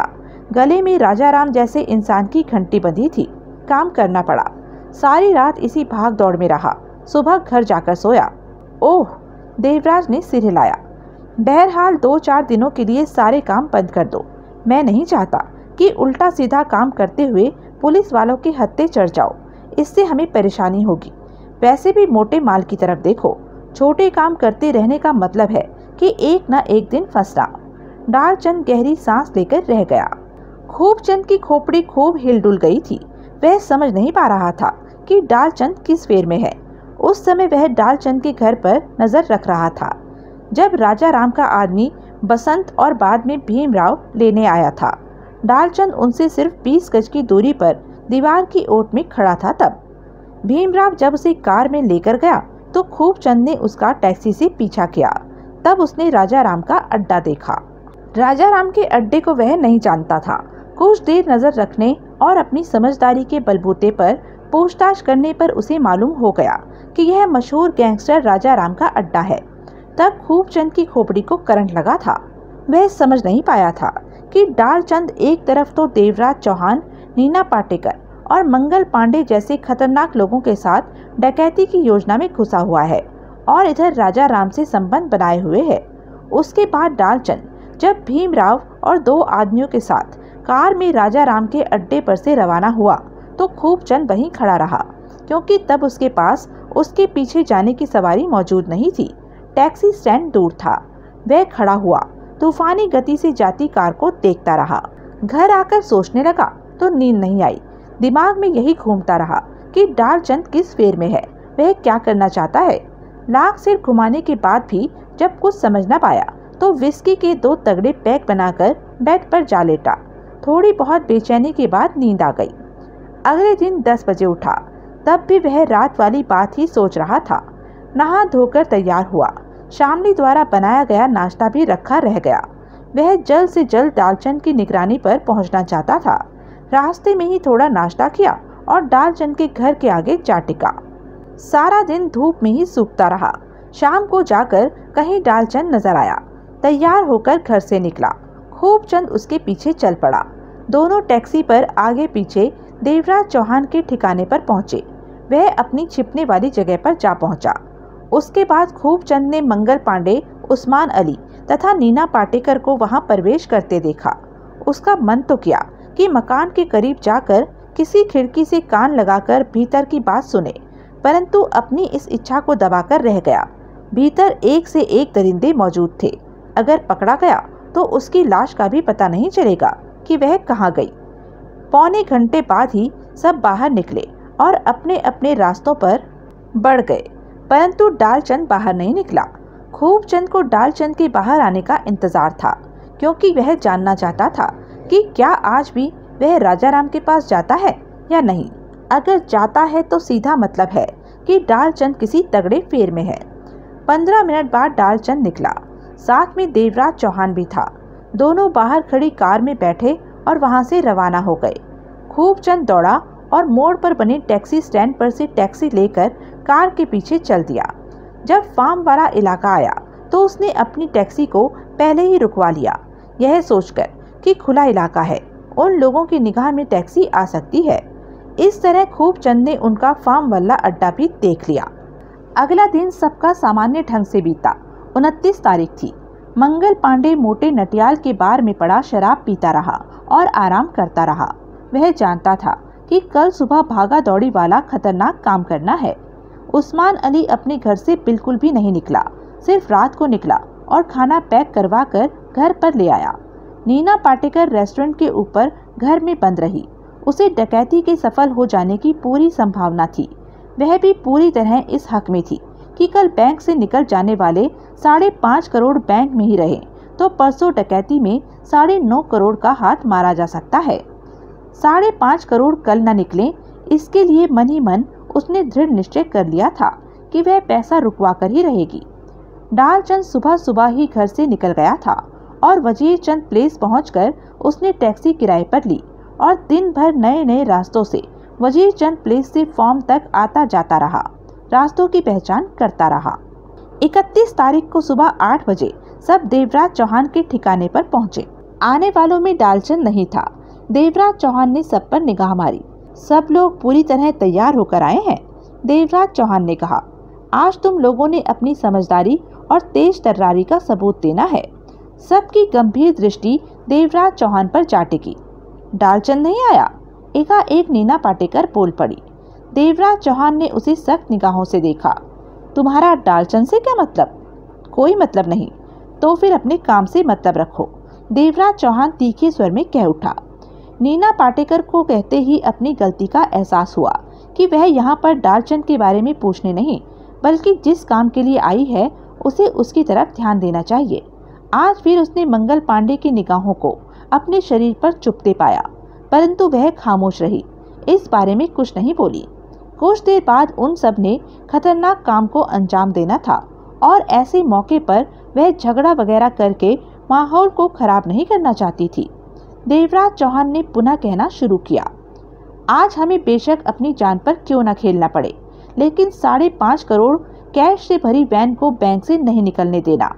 गले में राजाराम जैसे इंसान की घंटी बंधी थी। काम करना पड़ा। सारी रात इसी भाग दौड़ में रहा। सुबह घर जाकर सोया। ओह, देवराज ने सिर हिलाया। बहरहाल 2-4 दिनों के लिए सारे काम बंद कर दो। मैं नहीं चाहता कि उल्टा सीधा काम करते हुए पुलिस वालों के हत्थे चढ़ जाओ। इससे हमें परेशानी होगी। वैसे भी मोटे माल की तरफ देखो। छोटे काम करते रहने का मतलब है कि एक न एक दिन फंसना। डालचंद गहरी सांस लेकर रह गया। खूबचंद की खोपड़ी खूब हिलडुल गई थी। वह समझ नहीं पा रहा था कि डालचंद किस फेर में है। उस समय वह डालचंद के घर पर नजर रख रहा था जब राजा राम का आदमी बसंत और बाद में भीमराव लेने आया था। डालचंद उनसे सिर्फ 20 गज की दूरी पर दीवार की ओट में खड़ा था। तब भीमराव जब उसे कार में लेकर गया तो खूबचंद ने उसका टैक्सी से पीछा किया। तब उसने राजा राम का अड्डा देखा। राजा राम के अड्डे को वह नहीं जानता था। कुछ देर नजर रखने और अपनी समझदारी के बलबूते पर पूछताछ करने पर उसे मालूम हो गया कि यह मशहूर गैंगस्टर राजा राम का अड्डा है। तब खूबचंद की खोपड़ी को करंट लगा था। वह समझ नहीं पाया था कि डालचंद एक तरफ तो देवराज चौहान, नीना पाटेकर और मंगल पांडे जैसे खतरनाक लोगों के साथ डकैती की योजना में घुसा हुआ है और इधर राजा राम से संबंध बनाए हुए है। उसके बाद डालचंद जब भीमराव और 2 आदमियों के साथ कार में राजा राम के अड्डे पर से रवाना हुआ तो खूबचंद वहीं खड़ा रहा, क्योंकि तब उसके पास उसके पीछे जाने की सवारी मौजूद नहीं थी। टैक्सी स्टैंड दूर था। वह खड़ा हुआ तूफानी गति से जाती कार को देखता रहा। घर आकर सोचने लगा तो नींद नहीं आई। दिमाग में यही घूमता रहा कि डालचंद किस फेर में है, वह क्या करना चाहता है। लाख सिर घुमाने के बाद भी जब कुछ समझ न पाया तो विस्की के 2 तगड़े पैक बनाकर बेड पर जा लेटा। थोड़ी बहुत बेचैनी के बाद नींद आ गई। अगले दिन 10 बजे उठा। तब भी वह रात वाली बात ही सोच रहा था। नहा धोकर तैयार हुआ। शामली द्वारा बनाया गया नाश्ता भी रखा रह गया। वह जल्द से जल्द डालचंद की निगरानी पर पहुंचना चाहता था। रास्ते में ही थोड़ा नाश्ता किया और डालचंद के घर के आगे जा टिका। सारा दिन धूप में ही सूखता रहा। शाम को जाकर कहीं डालचंद नजर आया। तैयार होकर घर से निकला। खूबचंद उसके पीछे चल पड़ा। दोनों टैक्सी पर आगे पीछे देवराज चौहान के ठिकाने पर पहुंचे। वह अपनी छिपने वाली जगह पर जा पहुंचा। उसके बाद खूबचंद ने मंगल पांडे, उस्मान अली तथा नीना पाटेकर को वहां प्रवेश करते देखा। उसका मन तो किया कि मकान के करीब जाकर किसी खिड़की से कान लगाकर भीतर की बात सुने, परंतु अपनी इस इच्छा को दबाकर रह गया। भीतर एक से एक दरिंदे मौजूद थे। अगर पकड़ा गया तो उसकी लाश का भी पता नहीं चलेगा कि वह कहाँ गई। पौने घंटे बाद ही सब बाहर निकले और अपने अपने रास्तों पर बढ़ गए, परंतु डालचंद बाहर नहीं निकला। खूबचंद को डालचंद के बाहर आने का इंतजार था, क्योंकि वह जानना चाहता था कि क्या आज भी वह राजा राम के पास जाता है या नहीं। अगर जाता है तो सीधा मतलब है कि डालचंद किसी तगड़े फेर में है। 15 मिनट बाद डालचंद निकला। साथ में देवराज चौहान भी था। दोनों बाहर खड़ी कार में बैठे और वहां से रवाना हो गए। खूबचंद दौड़ा और मोड़ पर बने टैक्सी स्टैंड पर से टैक्सी लेकर कार के पीछे चल दिया। जब फार्म वाला इलाका आया तो उसने अपनी टैक्सी को पहले ही रुकवा लिया, यह सोचकर कि खुला इलाका है, उन लोगों की निगाह में टैक्सी आ सकती है। इस तरह खूबचंद ने उनका फार्म वाला अड्डा भी देख लिया। अगला दिन सबका सामान्य ढंग से बीता। 29 तारीख थी। मंगल पांडे मोटे नटियाल के बार में पड़ा शराब पीता रहा और आराम करता रहा। वह जानता था कि कल सुबह भागा दौड़ी वाला खतरनाक काम करना है। उस्मान अली अपने घर से बिल्कुल भी नहीं निकला, सिर्फ रात को निकला और खाना पैक करवा कर घर पर ले आया। नीना पाटेकर रेस्टोरेंट के ऊपर घर में बंद रही। उसे डकैती के सफल हो जाने की पूरी संभावना थी। वह भी पूरी तरह इस हक में थी कि कल बैंक से निकल जाने वाले 5.5 करोड़ बैंक में ही रहे तो परसों डकैती में 9.5 करोड़ का हाथ मारा जा सकता है। 5.5 करोड़ कल न निकले, इसके लिए मन ही मन उसने दृढ़ निश्चय कर लिया था कि वह पैसा रुकवा कर ही रहेगी। डालचंद सुबह सुबह ही घर से निकल गया था और वजीरचंद प्लेस पहुंचकर उसने टैक्सी किराए पर ली और दिन भर नए नए रास्तों से वजीरचंद प्लेस से फॉर्म तक आता जाता रहा, रास्तों की पहचान करता रहा। 31 तारीख को सुबह 8 बजे सब देवराज चौहान के ठिकाने पर पहुंचे। आने वालों में डालचंद नहीं था। देवराज चौहान ने सब पर निगाह मारी। सब लोग पूरी तरह तैयार होकर आए हैं। देवराज चौहान ने कहा, आज तुम लोगों ने अपनी समझदारी और तेज तर्रारी का सबूत देना है। सबकी गंभीर दृष्टि देवराज चौहान पर जा टिकी। डालचंद नहीं आया? एकाएक नीना पाटेकर बोल पड़ी। देवराज चौहान ने उसे सख्त निगाहों से देखा। तुम्हारा डालचंद से क्या मतलब? कोई मतलब नहीं। तो फिर अपने काम से मतलब रखो, देवराज चौहान तीखे स्वर में कह उठा। नीना पाटेकर को कहते ही अपनी गलती का एहसास हुआ कि वह यहाँ पर डालचंद के बारे में पूछने नहीं, बल्कि जिस काम के लिए आई है उसे उसकी तरफ ध्यान देना चाहिए। आज फिर उसने मंगल पांडे की निगाहों को अपने शरीर पर चुभते पाया, परंतु वह खामोश रही, इस बारे में कुछ नहीं बोली। कुछ देर बाद उन सब ने खतरनाक काम को अंजाम देना था और ऐसे मौके पर वह झगड़ा वगैरह करके माहौल को खराब नहीं करना चाहती थी। देवराज चौहान ने पुनः कहना शुरू किया, आज हमें बेशक अपनी जान पर क्यों न खेलना पड़े, लेकिन 5.5 करोड़ कैश से भरी वैन को बैंक से नहीं निकलने देना।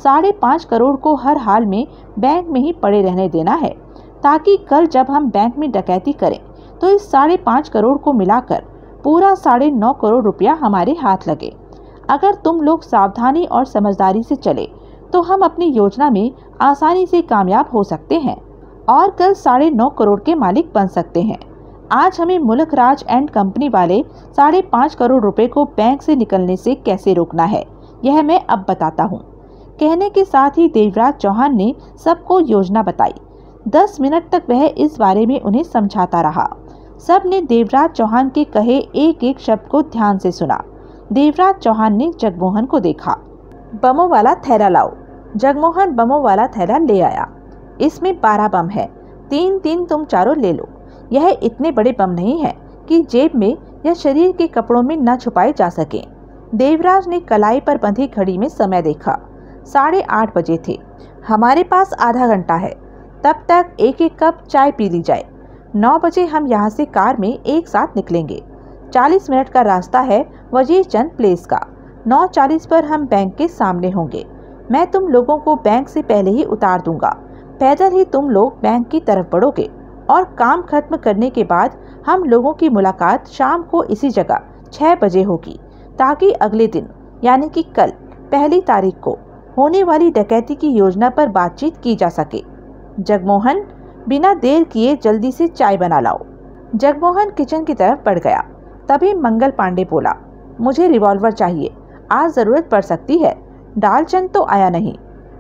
5.5 करोड़ को हर हाल में बैंक में ही पड़े रहने देना है, ताकि कल जब हम बैंक में डकैती करें तो इस 5.5 करोड़ को मिलाकर पूरा 9.5 करोड़ रुपया हमारे हाथ लगे। अगर तुम लोग सावधानी और समझदारी से चले तो हम अपनी योजना में आसानी से कामयाब हो सकते हैं और कल 9.5 करोड़ के मालिक बन सकते हैं। आज हमें मुल्क राज एंड कंपनी वाले 5.5 करोड़ रुपए को बैंक से निकलने से कैसे रोकना है, यह मैं अब बताता हूँ। कहने के साथ ही देवराज चौहान ने सबको योजना बताई। 10 मिनट तक वह इस बारे में उन्हें समझाता रहा। सब ने देवराज चौहान के कहे एक एक शब्द को ध्यान से सुना। देवराज चौहान ने जगमोहन को देखा। बमों वाला थैला लाओ। जगमोहन बमों वाला थैला ले आया। इसमें 12 बम है, 3-3 तुम चारों ले लो। यह इतने बड़े बम नहीं है कि जेब में या शरीर के कपड़ों में न छुपाए जा सके। देवराज ने कलाई पर बंधी घड़ी में समय देखा। 8:30 बजे थे। हमारे पास आधा घंटा है, तब तक एक एक कप चाय पी ली जाए। 9 बजे हम यहाँ से कार में एक साथ निकलेंगे। 40 मिनट का रास्ता है वजीर चंद प्लेस का। 9:40 पर हम बैंक के सामने होंगे। मैं तुम लोगों को बैंक से पहले ही उतार दूंगा। पैदल ही तुम लोग बैंक की तरफ बढ़ोगे और काम खत्म करने के बाद हम लोगों की मुलाकात शाम को इसी जगह 6 बजे होगी, ताकि अगले दिन यानी कि कल 1 तारीख को होने वाली डकैती की योजना पर बातचीत की जा सके। जगमोहन, बिना देर किए जल्दी से चाय बना लाओ। जगमोहन किचन की तरफ बढ़ गया। तभी मंगल पांडे बोला, मुझे रिवॉल्वर चाहिए, आज ज़रूरत पड़ सकती है। डालचंद तो आया नहीं।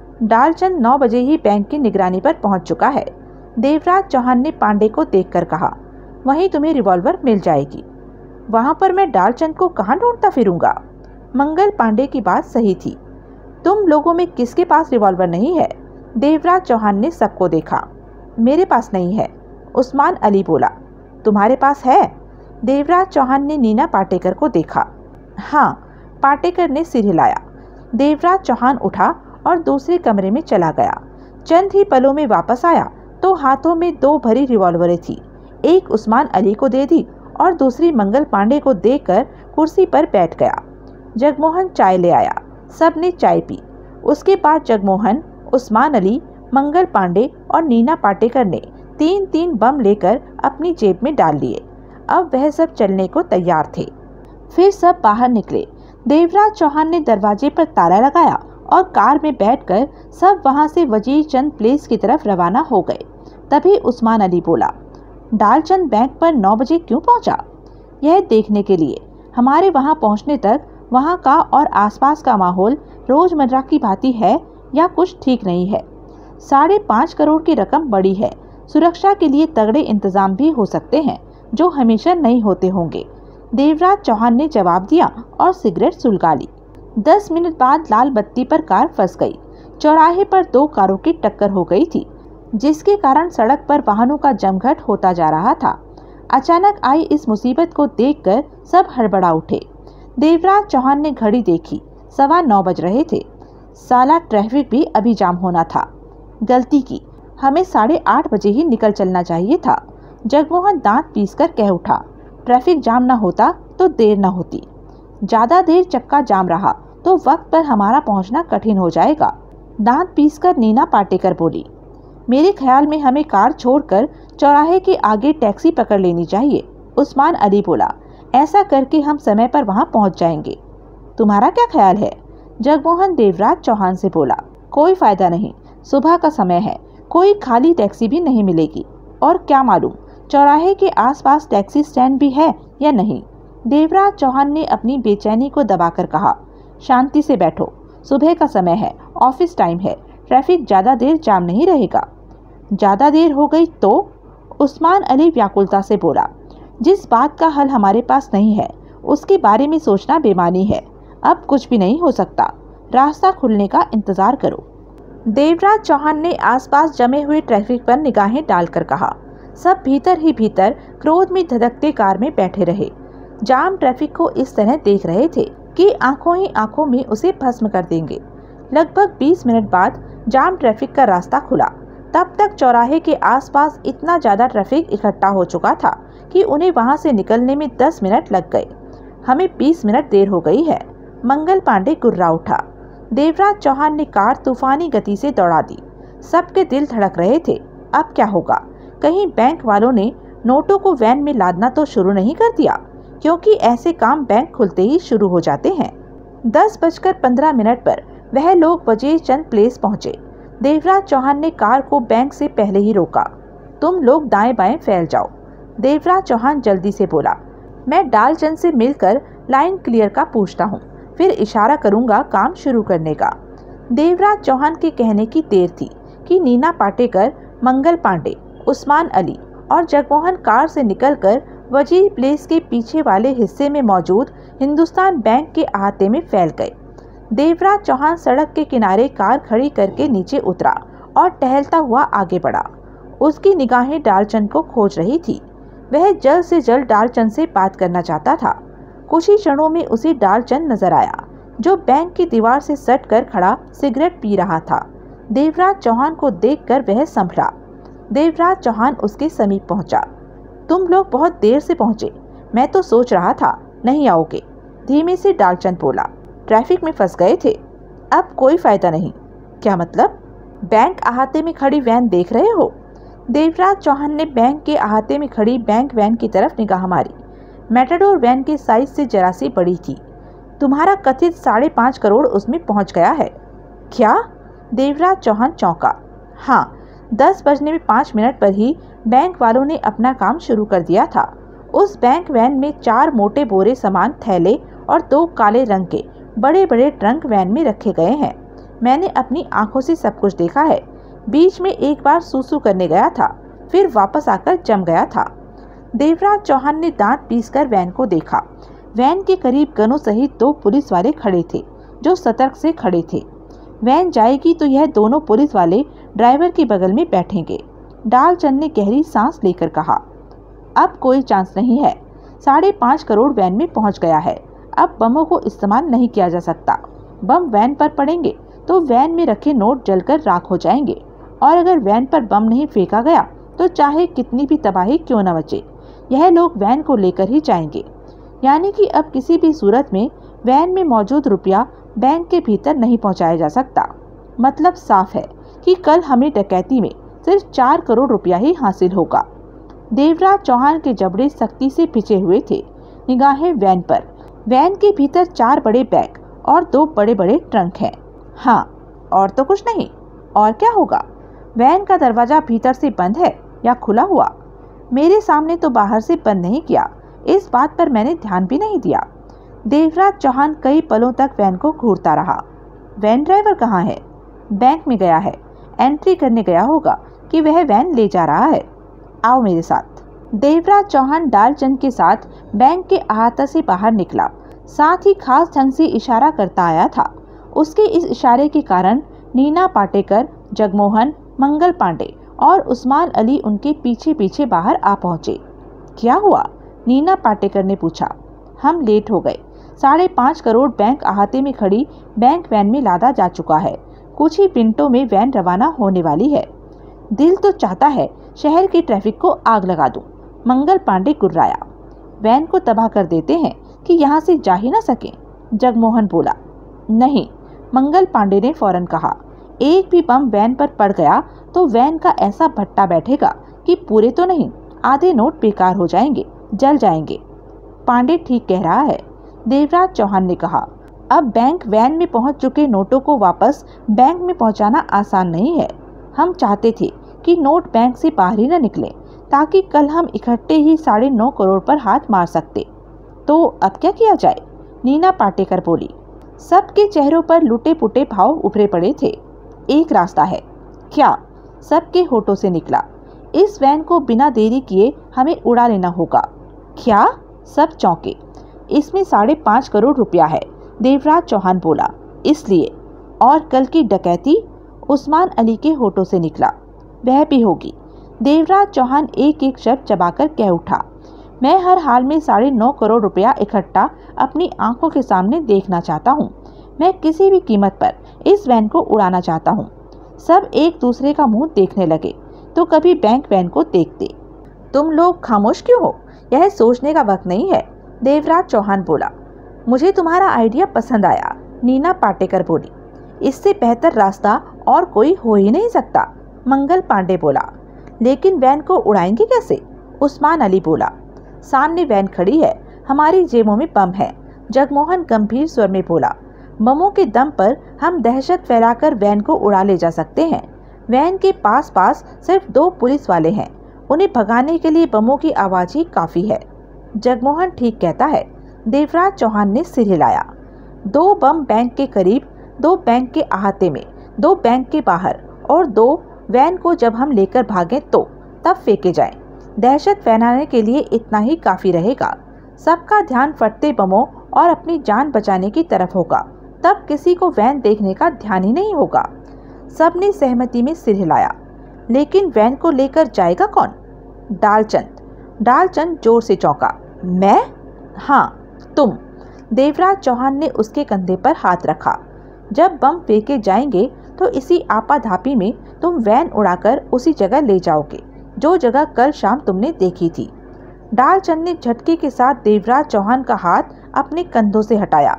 डालचंद 9 बजे ही बैंक की निगरानी पर पहुंच चुका है। देवराज चौहान ने पांडे को देखकर कहा, वहीं तुम्हें रिवॉल्वर मिल जाएगी। वहां पर मैं डालचंद को कहाँ ढूंढता फिरूंगा? मंगल पांडे की बात सही थी। तुम लोगों में किसके पास रिवॉल्वर नहीं है? देवराज चौहान ने सबको देखा। मेरे पास नहीं है, उस्मान अली बोला। तुम्हारे पास है? देवराज चौहान ने नीना पाटेकर को देखा। हाँ, पाटेकर ने सिर हिलाया। देवराज चौहान उठा और दूसरे कमरे में चला गया। चंद ही पलों में वापस आया तो हाथों में 2 भरी रिवॉल्वरें थी। एक उस्मान अली को दे दी और दूसरी मंगल पांडे को देकर कुर्सी पर बैठ गया। जगमोहन चाय ले आया। सब ने चाय पी। उसके बाद जगमोहन, उस्मान अली, मंगल पांडे और नीना पाटेकर ने 3-3 बम लेकर अपनी जेब में डाल लिए। अब वह सब चलने को तैयार थे। फिर सब बाहर निकले। देवराज चौहान ने दरवाजे पर ताला लगाया और कार में बैठकर सब वहां से वजीर चंद प्लेस की तरफ रवाना हो गए। तभी उस्मान अली बोला, डालचंद बैंक पर 9 बजे क्यों पहुंचा? यह देखने के लिए। हमारे वहां पहुंचने तक वहां का और आसपास का माहौल रोजमर्रा की भांति है या कुछ ठीक नहीं है। 5.5 करोड़ की रकम बड़ी है। सुरक्षा के लिए तगड़े इंतजाम भी हो सकते हैं, जो हमेशा नहीं होते होंगे। देवराज चौहान ने जवाब दिया और सिगरेट सुलगा ली। 10 मिनट बाद लाल बत्ती पर कार फंस गई। चौराहे पर 2 कारों की टक्कर हो गई थी, जिसके कारण सड़क पर वाहनों का जमघट होता जा रहा था। अचानक आई इस मुसीबत को देखकर सब हड़बड़ा उठे। देवराज चौहान ने घड़ी देखी, 9:15 बज रहे थे। साला ट्रैफिक भी अभी जाम होना था। गलती की, हमें 8:30 बजे ही निकल चलना चाहिए था। जगमोहन दांत पीसकर कह उठा, ट्रैफिक जाम न होता तो देर न होती। ज़्यादा देर चक्का जाम रहा तो वक्त पर हमारा पहुंचना कठिन हो जाएगा। दांत पीसकर नीना पाटेकर बोली। मेरे ख्याल में हमें कार छोड़कर चौराहे के आगे टैक्सी पकड़ लेनी चाहिए, उस्मान अली बोला। ऐसा करके हम समय पर वहां पहुंच जाएंगे। तुम्हारा क्या ख्याल है? जगमोहन देवराज चौहान से बोला। कोई फायदा नहीं, सुबह का समय है, कोई खाली टैक्सी भी नहीं मिलेगी, और क्या मालूम चौराहे के आसपास टैक्सी स्टैंड भी है या नहीं। देवराज चौहान ने अपनी बेचैनी को दबाकर कहा। शांति से बैठो, सुबह का समय है, ऑफिस टाइम है, ट्रैफिक ज्यादा देर जाम नहीं रहेगा। ज्यादा देर हो गई तो? उस्मान अली व्याकुलता से बोला। जिस बात का हल हमारे पास नहीं है उसके बारे में सोचना बेमानी है। अब कुछ भी नहीं हो सकता, रास्ता खुलने का इंतजार करो। देवराज चौहान ने आसपास जमे हुए ट्रैफिक पर निगाहें डालकर कहा। सब भीतर ही भीतर क्रोध में धधकते कार में बैठे रहे। जाम ट्रैफिक को इस तरह देख रहे थे कि आंखों ही आंखों में उसे भस्म कर देंगे। लगभग 20 मिनट बाद जाम ट्रैफिक का रास्ता खुला। तब तक चौराहे के आसपास इतना ज्यादा ट्रैफिक इकट्ठा हो चुका था कि उन्हें वहां से निकलने में 10 मिनट लग गए। हमें 20 मिनट देर हो गई है, मंगल पांडे गुर्रा उठा। देवराज चौहान ने कार तूफानी गति से दौड़ा दी। सबके दिल धड़क रहे थे। अब क्या होगा? कहीं बैंक वालों ने नोटों को वैन में लादना तो शुरू नहीं कर दिया, क्योंकि ऐसे काम बैंक खुलते ही शुरू हो जाते हैं। 10:15 पर वह लोग वजीर चंद प्लेस पहुंचे। देवराज चौहान ने कार को बैंक से पहले ही रोका। तुम लोग दाएं बाएं फैल जाओ, देवराज चौहान जल्दी से बोला। मैं डालचंद से मिलकर लाइन क्लियर का पूछता हूँ, फिर इशारा करूंगा काम शुरू करने का। देवराज चौहान के कहने की देर थी कि नीना पाटेकर, मंगल पांडे, उस्मान अली और जगमोहन कार से निकलकर वजीर प्लेस के पीछे वाले हिस्से में मौजूद हिंदुस्तान बैंक के अहाते में फैल गए। देवराज चौहान सड़क के किनारे कार खड़ी करके नीचे उतरा और टहलता हुआ आगे बढ़ा। उसकी निगाहें डालचंद को खोज रही थी। वह जल्द से जल्द डालचंद से बात करना चाहता था। कुछ ही क्षणों में उसे डालचंद नजर आया, जो बैंक की दीवार से सट कर खड़ा सिगरेट पी रहा था। देवराज चौहान को देखकर वह संभला। देवराज चौहान उसके समीप पहुंचा। तुम लोग बहुत देर से पहुंचे, मैं तो सोच रहा था नहीं आओगे, धीमे से डालचंद बोला। ट्रैफिक में फंस गए थे। अब कोई फायदा नहीं। क्या मतलब? बैंक अहाते में खड़ी वैन देख रहे हो? देवराज चौहान ने बैंक के अहाते में खड़ी बैंक वैन की तरफ निगाह मारी। मैटाडोर वैन के साइज से जरा सी बड़ी थी। तुम्हारा कथित 5.5 करोड़ उसमें पहुंच गया है। क्या? देवराज चौहान चौंका। हाँ, 10:05 पर ही बैंक वालों ने अपना काम शुरू कर दिया था। उस बैंक वैन में 4 मोटे बोरे सामान थैले और 2 काले रंग के बड़े बड़े ट्रंक वैन में रखे गए हैं। मैंने अपनी आंखों से सब कुछ देखा है। बीच में एक बार सूसू करने गया था, फिर वापस आकर जम गया था। देवराज चौहान ने दांत पीसकर वैन को देखा। वैन के करीब गनों सहित 2 पुलिस वाले खड़े थे, जो सतर्क से खड़े थे। वैन जाएगी तो यह दोनों पुलिस वाले ड्राइवर के बगल में बैठेंगे। डालचंद ने गहरी सांस लेकर कहा। अब कोई चांस नहीं है। 5.5 करोड़ वैन में पहुंच गया है। अब बमों को इस्तेमाल नहीं किया जा सकता। बम वैन पर पड़ेंगे तो वैन में रखे नोट जलकर राख हो जाएंगे, और अगर वैन पर बम नहीं फेंका गया तो चाहे कितनी भी तबाही क्यों न मचे, यह लोग वैन को लेकर ही जाएंगे। यानी कि अब किसी भी सूरत में वैन में मौजूद रुपया बैंक के भीतर नहीं पहुंचाया जा सकता। मतलब साफ है कि कल हमें डकैती में सिर्फ 4 करोड़ रुपया ही हासिल होगा। देवराज चौहान के जबड़े सख्ती से पिचे हुए थे। निगाहें वैन पर। वैन के भीतर 4 बड़े बैग और 2 बड़े बड़े ट्रंक हैं। हाँ, और तो कुछ नहीं। और क्या होगा? वैन का दरवाजा भीतर से बंद है या खुला हुआ? मेरे सामने तो बाहर से बंद नहीं किया। इस बात पर मैंने ध्यान भी नहीं दिया। देवराज चौहान कई पलों तक वैन को घूरता रहा। वैन ड्राइवर कहाँ है? बैंक में गया है। एंट्री करने गया होगा कि वह वैन ले जा रहा है। आओ मेरे साथ। देवराज चौहान डालचंद के साथ बैंक के अहाते से बाहर निकला। साथ ही खास ढंग से इशारा करता आया था। उसके इस इशारे के कारण नीना पाटेकर, जगमोहन, मंगल पांडे और उस्मान अली उनके पीछे पीछे बाहर आ पहुंचे। क्या हुआ? नीना पाटेकर ने पूछा। हम लेट हो गए। 5.5 करोड़ बैंक अहाते में खड़ी बैंक वैन में लादा जा चुका है। कुछ ही मिनटों में वैन रवाना होने वाली है। दिल तो चाहता है शहर की ट्रैफिक को आग लगा दूं, मंगल पांडे गुर्राया। वैन को तबाह कर देते हैं कि यहाँ से जा ही न सके, जगमोहन बोला। नहीं, मंगल पांडे ने फौरन कहा। एक भी बम वैन पर पड़ गया तो वैन का ऐसा भट्टा बैठेगा कि पूरे तो नहीं, आधे नोट बेकार हो जाएंगे, जल जाएंगे। पांडे ठीक कह रहा है, देवराज चौहान ने कहा। अब बैंक वैन में पहुंच चुके नोटों को वापस बैंक में पहुंचाना आसान नहीं है। हम चाहते थे कि नोट बैंक से बाहर ही न निकले, ताकि कल हम इकट्ठे ही 9.5 करोड़ पर हाथ मार सकते। तो अब क्या किया जाए? नीना पाटेकर बोली। सबके चेहरों पर लुटे पुटे भाव उभरे पड़े थे। एक रास्ता है। क्या? सबके होठों से निकला। इस वैन को बिना देरी किए हमें उड़ा लेना होगा। क्या? सब चौंके। इसमें 5.5 करोड़ रुपया है, देवराज चौहान बोला। इसलिए? और कल की डकैती? उस्मान अली के होठों से निकला। वह भी होगी। देवराज चौहान एक एक शब्द चबाकर कह उठा। मैं हर हाल में 9.5 करोड़ रुपया इकट्ठा अपनी आंखों के सामने देखना चाहता हूँ। मैं किसी भी कीमत पर इस वैन को उड़ाना चाहता हूँ। सब एक दूसरे का मुंह देखने लगे तो कभी बैंक वैन को देखते। तुम लोग खामोश क्यों हो? यह सोचने का वक्त नहीं है, देवराज चौहान बोला। मुझे तुम्हारा आइडिया पसंद आया, नीना पाटेकर बोली। इससे बेहतर रास्ता और कोई हो ही नहीं सकता, मंगल पांडे बोला। लेकिन वैन को उड़ाएंगे कैसे? उस्मान अली बोला। सामने वैन खड़ी है, हमारी जेबों में बम है, जगमोहन गंभीर स्वर में बोला। बमों के दम पर हम दहशत फैलाकर वैन को उड़ा ले जा सकते हैं। वैन के पास सिर्फ 2 पुलिस वाले हैं, उन्हें भगाने के लिए बमों की आवाज ही काफी है। जगमोहन ठीक कहता है, देवराज चौहान ने सिर हिलाया। 2 बम बैंक के करीब, 2 बैंक के अहाते में, 2 बैंक के बाहर और 2 वैन को जब हम लेकर भागें तो तब फेंके जाएं। दहशत फैलाने के लिए इतना ही काफी रहेगा। सबका ध्यान फटते बमों और अपनी जान बचाने की तरफ होगा। तब किसी को वैन देखने का ध्यान ही नहीं होगा। सबने सहमति में सिर हिलाया। लेकिन वैन को लेकर जाएगा कौन? डालचंद जोर से चौंका। मैं? हाँ, तुम। देवराज चौहान ने उसके कंधे पर हाथ रखा। जब बम फेंके जाएंगे तो इसी आपाधापी में तुम वैन उड़ाकर उसी जगह ले जाओगे जो जगह कल शाम तुमने देखी थी। डालचंद ने झटके के साथ देवराज चौहान का हाथ अपने कंधों से हटाया।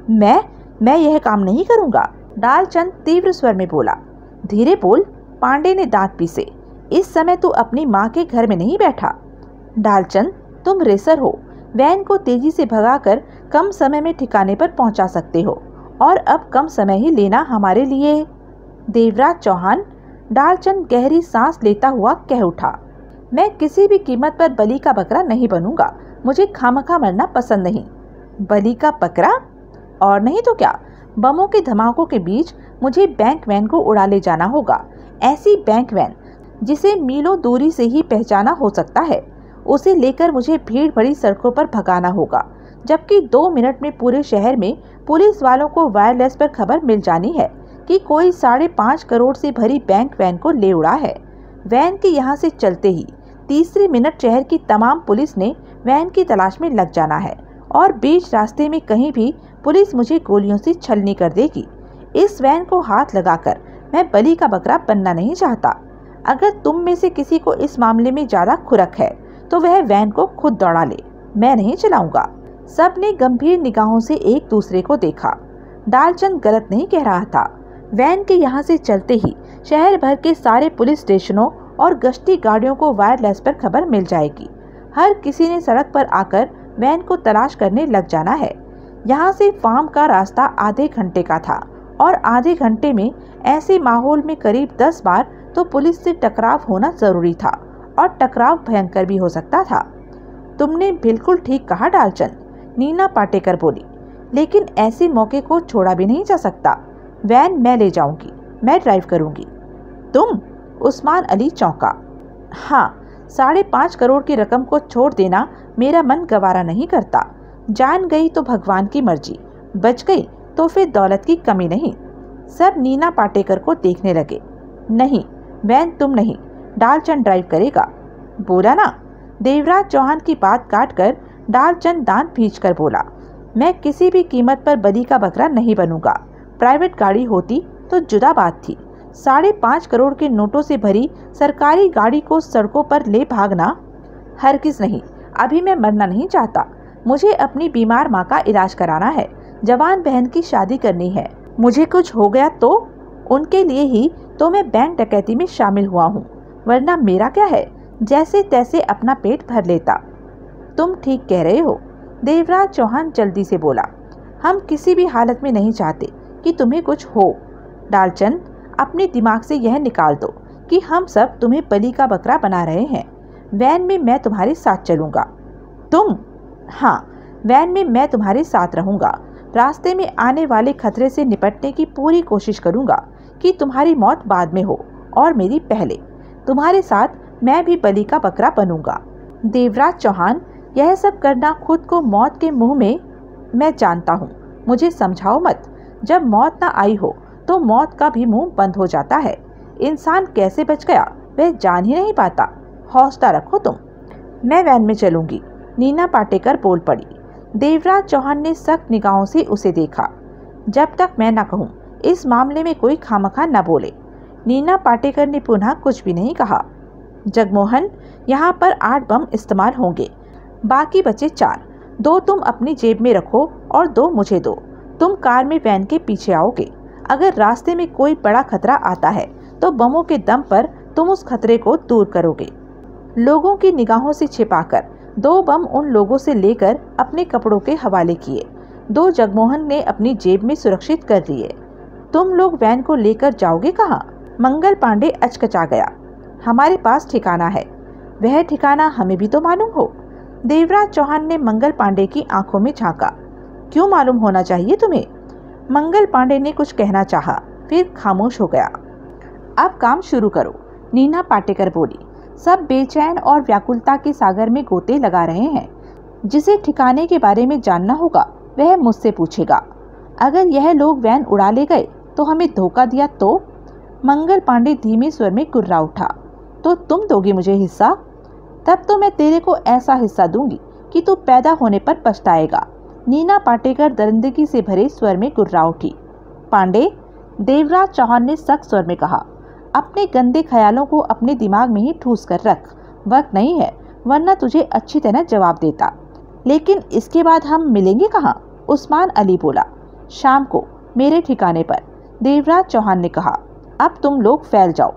मैं यह काम नहीं करूंगा, डालचंद तीव्र स्वर में बोला। धीरे बोल, पांडे ने दांत पीसे। इस समय तू अपनी माँ के घर में नहीं बैठा। डालचंद, तुम रेसर हो, वैन को तेजी से भगाकर कम समय में ठिकाने पर पहुंचा सकते हो, और अब कम समय ही लेना हमारे लिए। देवराज चौहान, डालचंद गहरी सांस लेता हुआ कह उठा। मैं किसी भी कीमत पर बलि का बकरा नहीं बनूंगा। मुझे खामखा मरना पसंद नहीं। बलि का बकरा? और नहीं तो क्या। बमों के धमाकों के बीच मुझे बैंक वैन को उड़ा ले जाना होगा। ऐसी बैंक वैन जिसे मीलों दूरी से ही पहचाना हो सकता है। उसे लेकर मुझे भीड़ भरी सड़कों पर भगाना होगा, जबकि 2 मिनट में पूरे शहर में पुलिस वालों को वायरलेस पर खबर मिल जानी है कि कोई 5.5 करोड़ से भरी बैंक वैन को ले उड़ा है। वैन के यहाँ से चलते ही तीसरे मिनट शहर की तमाम पुलिस ने वैन की तलाश में लग जाना है, और बीच रास्ते में कहीं भी पुलिस मुझे गोलियों से छलनी कर देगी। इस वैन को हाथ लगाकर मैं बलि का बकरा बनना नहीं चाहता। अगर तुम में से किसी को इस मामले में ज्यादा खुरक है तो वह वैन को खुद दौड़ा ले, मैं नहीं चलाऊंगा। सबने गंभीर निगाहों से एक दूसरे को देखा। डालचंद गलत नहीं कह रहा था। वैन के यहाँ से चलते ही शहर भर के सारे पुलिस स्टेशनों और गश्ती गाड़ियों को वायरलेस पर खबर मिल जाएगी। हर किसी ने सड़क पर आकर वैन को तलाश करने लग जाना है। यहाँ से फार्म का रास्ता आधे घंटे का था, और आधे घंटे में ऐसे माहौल में करीब 10 बार तो पुलिस से टकराव होना जरूरी था, और टकराव भयंकर भी हो सकता था। तुमने बिल्कुल ठीक कहा डालचंद, नीना पाटेकर बोली। लेकिन ऐसे मौके को छोड़ा भी नहीं जा सकता। वैन मैं ले जाऊंगी, मैं ड्राइव करूंगी। तुम? उस्मान अली चौंका। हाँ, 5.5 करोड़ की रकम को छोड़ देना मेरा मन गवारा नहीं करता। जान गई तो भगवान की मर्जी, बच गई तो फिर दौलत की कमी नहीं। सब नीना पाटेकर को देखने लगे। नहीं, वैन तुम नहीं, डालचंद ड्राइव करेगा, बोला ना। देवराज चौहान की बात काटकर डालचंद दांत भींचकर बोला। मैं किसी भी कीमत पर बलि का बकरा नहीं बनूंगा। प्राइवेट गाड़ी होती तो जुदा बात थी। 5.5 करोड़ के नोटों से भरी सरकारी गाड़ी को सड़कों पर ले भागना, हरगिज नहीं। अभी मैं मरना नहीं चाहता। मुझे अपनी बीमार माँ का इलाज कराना है, जवान बहन की शादी करनी है। मुझे कुछ हो गया तो उनके लिए ही तो मैं बैंक डकैती में शामिल हुआ हूँ, वरना मेरा क्या है, जैसे तैसे अपना पेट भर लेता। तुम ठीक कह रहे हो, देवराज चौहान जल्दी से बोला। हम किसी भी हालत में नहीं चाहते कि तुम्हें कुछ हो। डालचंद, अपने दिमाग से यह निकाल दो कि हम सब तुम्हें बलि का बकरा बना रहे हैं। वैन में मैं तुम्हारे साथ चलूँगा। तुम? हाँ, वैन में मैं तुम्हारे साथ रहूँगा। रास्ते में आने वाले खतरे से निपटने की पूरी कोशिश करूँगा कि तुम्हारी मौत बाद में हो और मेरी पहले। तुम्हारे साथ मैं भी बलि का बकरा बनूँगा। देवराज चौहान, यह सब करना खुद को मौत के मुंह में, मैं जानता हूँ, मुझे समझाओ मत। जब मौत ना आई हो तो मौत का भी मुंह बंद हो जाता है। इंसान कैसे बच गया वह जान ही नहीं पाता। हौसला रखो तुम। मैं वैन में चलूंगी, नीना पाटेकर बोल पड़ी। देवराज चौहान ने सख्त निगाहों से उसे देखा। जब तक मैं न कहूँ इस मामले में कोई खामखा न बोले। नीना पाटेकर ने पुनः कुछ भी नहीं कहा। जगमोहन, यहाँ पर 8 बम इस्तेमाल होंगे, बाकी बचे 4। 2 तुम अपनी जेब में रखो और 2 मुझे दो। तुम कार में वैन के पीछे आओगे। अगर रास्ते में कोई बड़ा खतरा आता है तो बमों के दम पर तुम उस खतरे को दूर करोगे। लोगों की निगाहों से छिपाकर 2 बम उन लोगों से लेकर अपने कपड़ों के हवाले किए। 2 जगमोहन ने अपनी जेब में सुरक्षित कर लिए। तुम लोग वैन को लेकर जाओगे कहाँ? मंगल पांडे अचकचा गया। हमारे पास ठिकाना है। वह ठिकाना हमें भी तो मालूम हो। देवराज चौहान ने मंगल पांडे की आंखों में झांका। क्यों मालूम होना चाहिए तुम्हें? मंगल पांडे ने कुछ कहना चाहा, फिर खामोश हो गया। अब काम शुरू करो, नीना पाटेकर बोली। सब बेचैन और व्याकुलता के सागर में गोते लगा रहे हैं। जिसे ठिकाने के बारे में जानना होगा वह मुझसे पूछेगा। अगर यह लोग वैन उड़ा ले गए तो हमें धोखा दिया तो? मंगल पांडे धीमे स्वर में कुर्रा उठा। तो तुम दोगी मुझे हिस्सा? तब तो मैं तेरे को ऐसा हिस्सा दूंगी कि तू पैदा होने पर पछताएगा। नीना पाटेकर दरिंदगी से भरे स्वर में कुर्रा उठी। पांडे, देवराज चौहान ने सख्त स्वर में कहा, अपने गंदे ख्यालों को अपने दिमाग में ही ठूस कर रख। वक्त नहीं है, वरना तुझे अच्छी तरह जवाब देता। लेकिन इसके बाद हम मिलेंगे कहाँ? उस्मान अली बोला। शाम को मेरे ठिकाने पर, देवराज चौहान ने कहा। अब तुम लोग फैल जाओ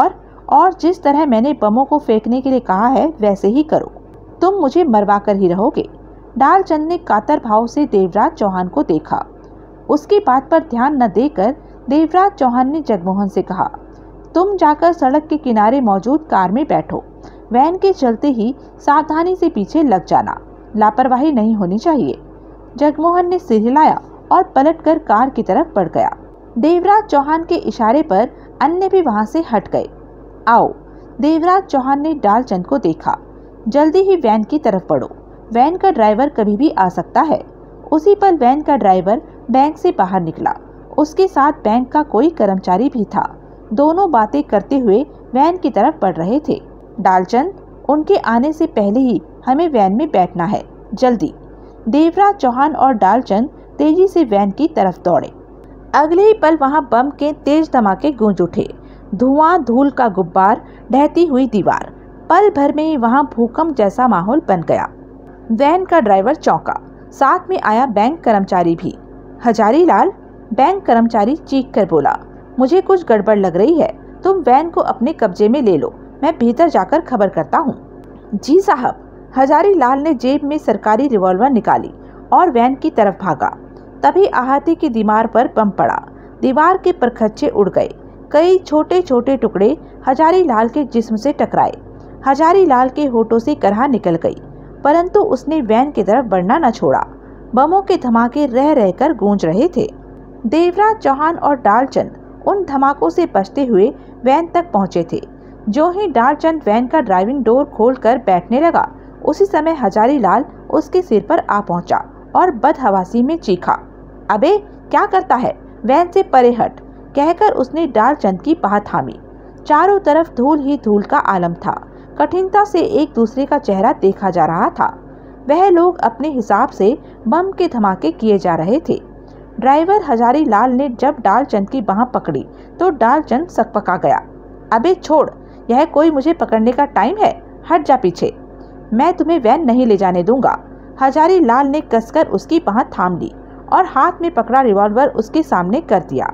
और जिस तरह मैंने बमों को फेंकने के लिए कहा है वैसे ही करो। तुम मुझे मरवा कर ही रहोगे। डालचंद ने कातर भाव से देवराज चौहान को देखा। उसकी बात पर ध्यान न देकर देवराज चौहान ने जगमोहन से कहा, तुम जाकर सड़क के किनारे मौजूद कार में बैठो। वैन के चलते ही सावधानी से पीछे लग जाना। लापरवाही नहीं होनी चाहिए। जगमोहन ने सिर हिलाया और पलटकर कार की तरफ बढ़ गया। देवराज चौहान के इशारे पर अन्य भी वहां से हट गए। आओ, देवराज चौहान ने डालचंद को देखा। जल्दी ही वैन की तरफ बढ़ो। वैन का ड्राइवर कभी भी आ सकता है। उसी पर वैन का ड्राइवर बैंक से बाहर निकला। उसके साथ बैंक का कोई कर्मचारी भी था। दोनों बातें करते हुए वैन की तरफ बढ़ रहे थे। डालचंद, उनके आने से पहले ही हमें वैन में बैठना है, जल्दी। देवराज चौहान और डालचंद तेजी से वैन की तरफ दौड़े। अगले ही पल वहां बम के तेज धमाके गूंज उठे। धुआं, धूल का गुब्बार, ढहती हुई दीवार। पल भर में ही वहां भूकंप जैसा माहौल बन गया। वैन का ड्राइवर चौंका। साथ में आया बैंक कर्मचारी भी। हजारी लाल, बैंक कर्मचारी चीख कर बोला, मुझे कुछ गड़बड़ लग रही है। तुम वैन को अपने कब्जे में ले लो, मैं भीतर जाकर खबर करता हूँ। जी साहब। हजारी लाल ने जेब में सरकारी रिवॉल्वर निकाली और वैन की तरफ भागा। तभी आहती की दीवार पर बम पड़ा। दीवार के परखच्चे उड़ गए। कई छोटे छोटे टुकड़े हजारी लाल के जिस्म से टकराए। हजारी लाल के होठों से करहा निकल गई, परंतु उसने वैन की तरफ बढ़ना न छोड़ा। बमों के धमाके रह रहकर गूंज रहे थे। देवराज चौहान और डालचंद उन धमाकों से बचते हुए वैन तक पहुंचे थे। जो ही डालचंद वैन का ड्राइविंग डोर खोलकर बैठने लगा, उसी समय हजारी लाल उसके सिर पर आ पहुंचा और बदहवासी में चीखा, अबे क्या करता है, वैन से परे हट, कहकर उसने डालचंद की बाह थामी। चारों तरफ धूल ही धूल का आलम था। कठिनता से एक दूसरे का चेहरा देखा जा रहा था। वह लोग अपने हिसाब से बम के धमाके किए जा रहे थे। ड्राइवर हजारी लाल ने जब डालचंद की बाह पकड़ी तो डालचंद सकपका गया। अबे छोड़, यह कोई मुझे पकड़ने का टाइम है, हट जा पीछे, मैं तुम्हें वैन नहीं ले जाने दूंगा। हजारी लाल ने कसकर उसकी बाह थाम ली और हाथ में पकड़ा रिवॉल्वर उसके सामने कर दिया।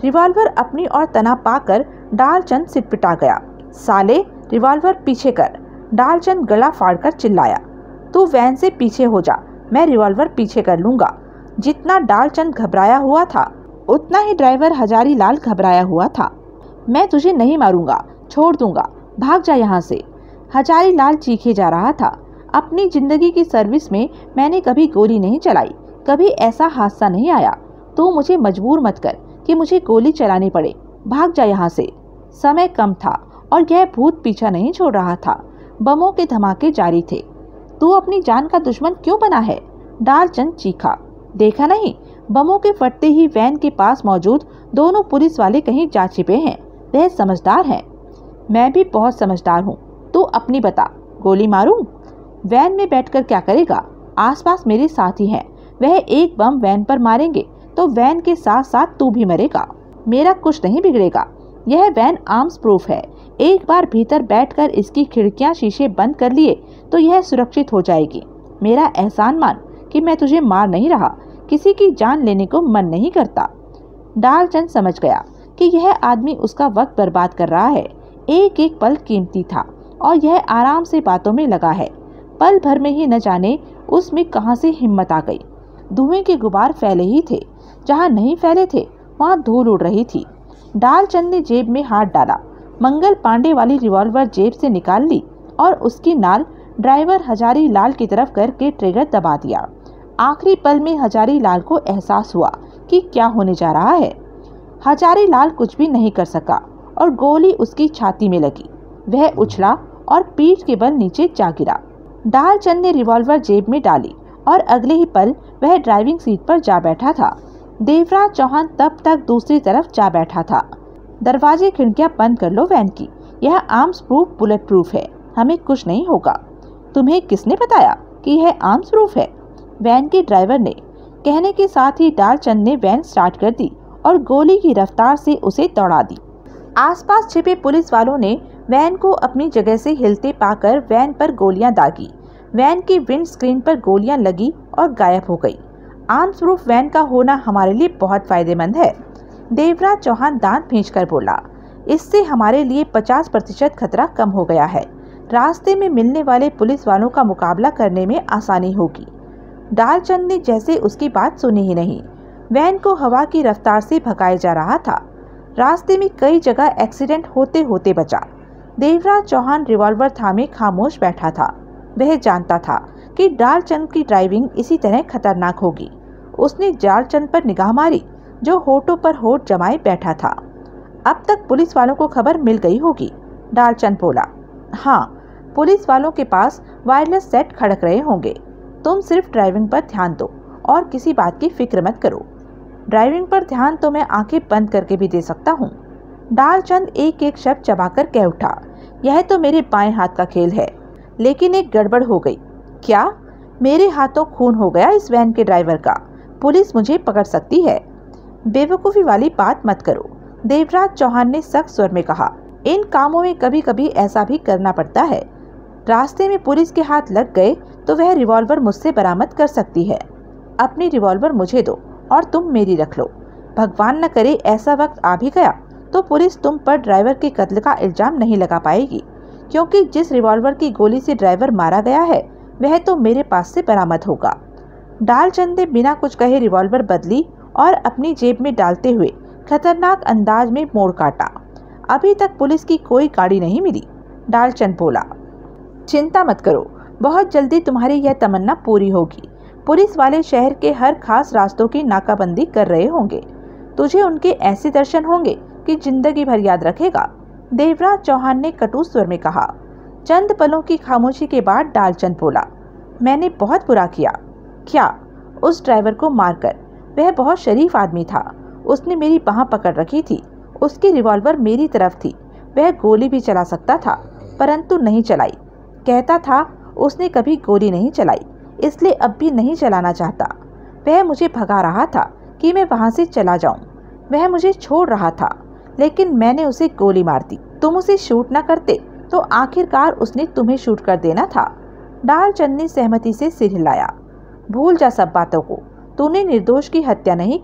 रिवॉल्वर अपनी ओर तना पाकर डालचंद सिटपिटा गया। साले, रिवॉल्वर पीछे कर। डालचंद गला फाड़कर चिल्लाया। तू वैन से पीछे हो जा, मैं रिवॉल्वर पीछे कर लूंगा। जितना डालचंद घबराया हुआ था उतना ही ड्राइवर हजारी लाल घबराया हुआ था। मैं तुझे नहीं मारूंगा, छोड़ दूंगा, भाग जा यहाँ से। हजारी लाल चीखे जा रहा था। अपनी जिंदगी की सर्विस में मैंने कभी गोली नहीं चलाई, कभी ऐसा हादसा नहीं आया। तू मुझे मजबूर मत कर कि मुझे गोली चलानी पड़े। भाग जा यहाँ से। समय कम था और यह भूत पीछा नहीं छोड़ रहा था। बमों के धमाके जारी थे। तू अपनी जान का दुश्मन क्यों बना है? डालचंद चीखा। देखा नहीं, बमों के फटते ही वैन के पास मौजूद दोनों पुलिस वाले कहीं जा छिपे हैं। वह समझदार है। मैं भी बहुत समझदार हूँ। तू अपनी बता, गोली मारूं? वैन में बैठकर क्या करेगा? आसपास मेरे साथी हैं। वह एक बम वैन पर मारेंगे तो वैन के साथ साथ तू भी मरेगा। मेरा कुछ नहीं बिगड़ेगा। यह वैन आर्म्स प्रूफ है। एक बार भीतर बैठकर इसकी खिड़कियां शीशे बंद कर लिए तो यह सुरक्षित हो जाएगी। मेरा एहसान मान कि मैं तुझे मार नहीं रहा, किसी की जान लेने को मन नहीं करता। डालचंद समझ गया कि यह आदमी उसका वक्त बर्बाद कर रहा है। एक एक पल कीमती था और यह आराम से बातों में लगा है। पल भर में ही न जाने उसमें कहां से हिम्मत आ गई। धुएं के गुबार फैले ही थे, जहां नहीं फैले थे वहां धूल उड़ रही थी। डालचंद ने जेब में हाथ डाला, मंगल पांडे वाली रिवॉल्वर जेब से निकाल ली और उसकी नाल ड्राइवर हजारी लाल की तरफ करके ट्रिगर दबा दिया। आखिरी पल में हजारी लाल को एहसास हुआ कि क्या होने जा रहा है। हजारी लाल कुछ भी नहीं कर सका और गोली उसकी छाती में लगी। वह उछला और पीठ के बल नीचे जा गिरा। डालचंद ने रिवॉल्वर जेब में डाली और अगले ही पल वह ड्राइविंग सीट पर जा बैठा था। देवराज चौहान तब तक दूसरी तरफ जा बैठा था। दरवाजे खिड़कियां बंद कर लो वैन की। यह आर्म्स प्रूफ बुलेट प्रूफ है, हमें कुछ नहीं होगा। तुम्हें किसने बताया कि यह आर्म्स प्रूफ है? वैन के ड्राइवर ने। कहने के साथ ही डालचंद ने वैन स्टार्ट कर दी और गोली की रफ्तार से उसे दौड़ा दी। आसपास छिपे पुलिस वालों ने वैन को अपनी जगह से हिलते पाकर वैन पर गोलियां दागी। वैन की विंड स्क्रीन पर गोलियां लगी और गायब हो गई। आर्म्स प्रूफ वैन का होना हमारे लिए बहुत फायदेमंद है। देवराज चौहान दांत भींचकर बोला। इससे हमारे लिए 50% खतरा कम हो गया है। रास्ते में मिलने वाले पुलिस वालों का मुकाबला करने में आसानी होगी। डालचंद ने जैसे उसकी बात सुनी ही नहीं। वैन को हवा की रफ्तार से भगाया जा रहा था। रास्ते में कई जगह एक्सीडेंट होते होते बचा। देवराज चौहान रिवॉल्वर थामे खामोश बैठा था। वह जानता था कि डालचंद की ड्राइविंग इसी तरह खतरनाक होगी। उसने डालचंद पर निगाह मारी, जो होठों पर होठ जमाए बैठा था। अब तक पुलिस वालों को खबर मिल गई होगी। डालचंद बोला। हाँ, पुलिस वालों के पास वायरलेस सेट खड़क रहे होंगे। तुम सिर्फ ड्राइविंग पर ध्यान दो और किसी बात की फिक्र मत करो। ड्राइविंग पर ध्यान तो मैं आंखें बंद करके भी दे सकता हूँ। डालचंद एक एक शब्द चबाकर कह उठा। यह तो मेरे बाएं हाथ का खेल है, लेकिन एक गड़बड़ हो गई। क्या? मेरे हाथों खून हो गया इस वैन के ड्राइवर का। पुलिस मुझे पकड़ सकती है। बेवकूफ़ी वाली बात मत करो, देवराज चौहान ने सख्त स्वर में कहा। इन कामों में कभी कभी ऐसा भी करना पड़ता है। रास्ते में पुलिस के हाथ लग गए तो वह रिवॉल्वर मुझसे बरामद कर सकती है। अपनी रिवॉल्वर मुझे दो और तुम मेरी रख लो। भगवान न करे ऐसा वक्त आ भी गया तो पुलिस तुम पर ड्राइवर के कत्ल का इल्जाम नहीं लगा पाएगी, क्योंकि जिस रिवॉल्वर की गोली से ड्राइवर मारा गया है वह तो मेरे पास से बरामद होगा। डालचंद ने बिना कुछ कहे रिवॉल्वर बदली और अपनी जेब में डालते हुए खतरनाक अंदाज में मोड़ काटा। अभी तक पुलिस की कोई गाड़ी नहीं मिली। डालचंद बोला। चिंता मत करो, बहुत जल्दी तुम्हारी यह तमन्ना पूरी होगी। पुलिस वाले शहर के हर खास रास्तों की नाकाबंदी कर रहे होंगे। तुझे उनके ऐसे दर्शन होंगे कि जिंदगी भर याद रखेगा। देवराज चौहान ने कटु स्वर में कहा। चंद पलों की खामोशी के बाद डालचंद बोला। मैंने बहुत बुरा किया। क्या? उस ड्राइवर को मारकर। वह बहुत शरीफ आदमी था। उसने मेरी बाह पकड़ रखी थी। उसकी रिवॉल्वर मेरी तरफ थी। वह गोली भी चला सकता था, परंतु नहीं चलाई। कहता था उसने कभी गोली नहीं चलाई, इसलिए अब भी नहीं चलाना चाहता। वह मुझे भगा रहा था कि मैं वहां से चला जाऊं। वह मुझे छोड़ रहा था, लेकिन मैंने उसे गोली मार दी। तुम उसे शूट न करते तो आखिरकार उसने तुम्हें शूट कर देना था। डालचंद ने सहमति से सिर हिलाया। भूल जा सब बातों को। तूने निर्दोष की हत्या नहीं की।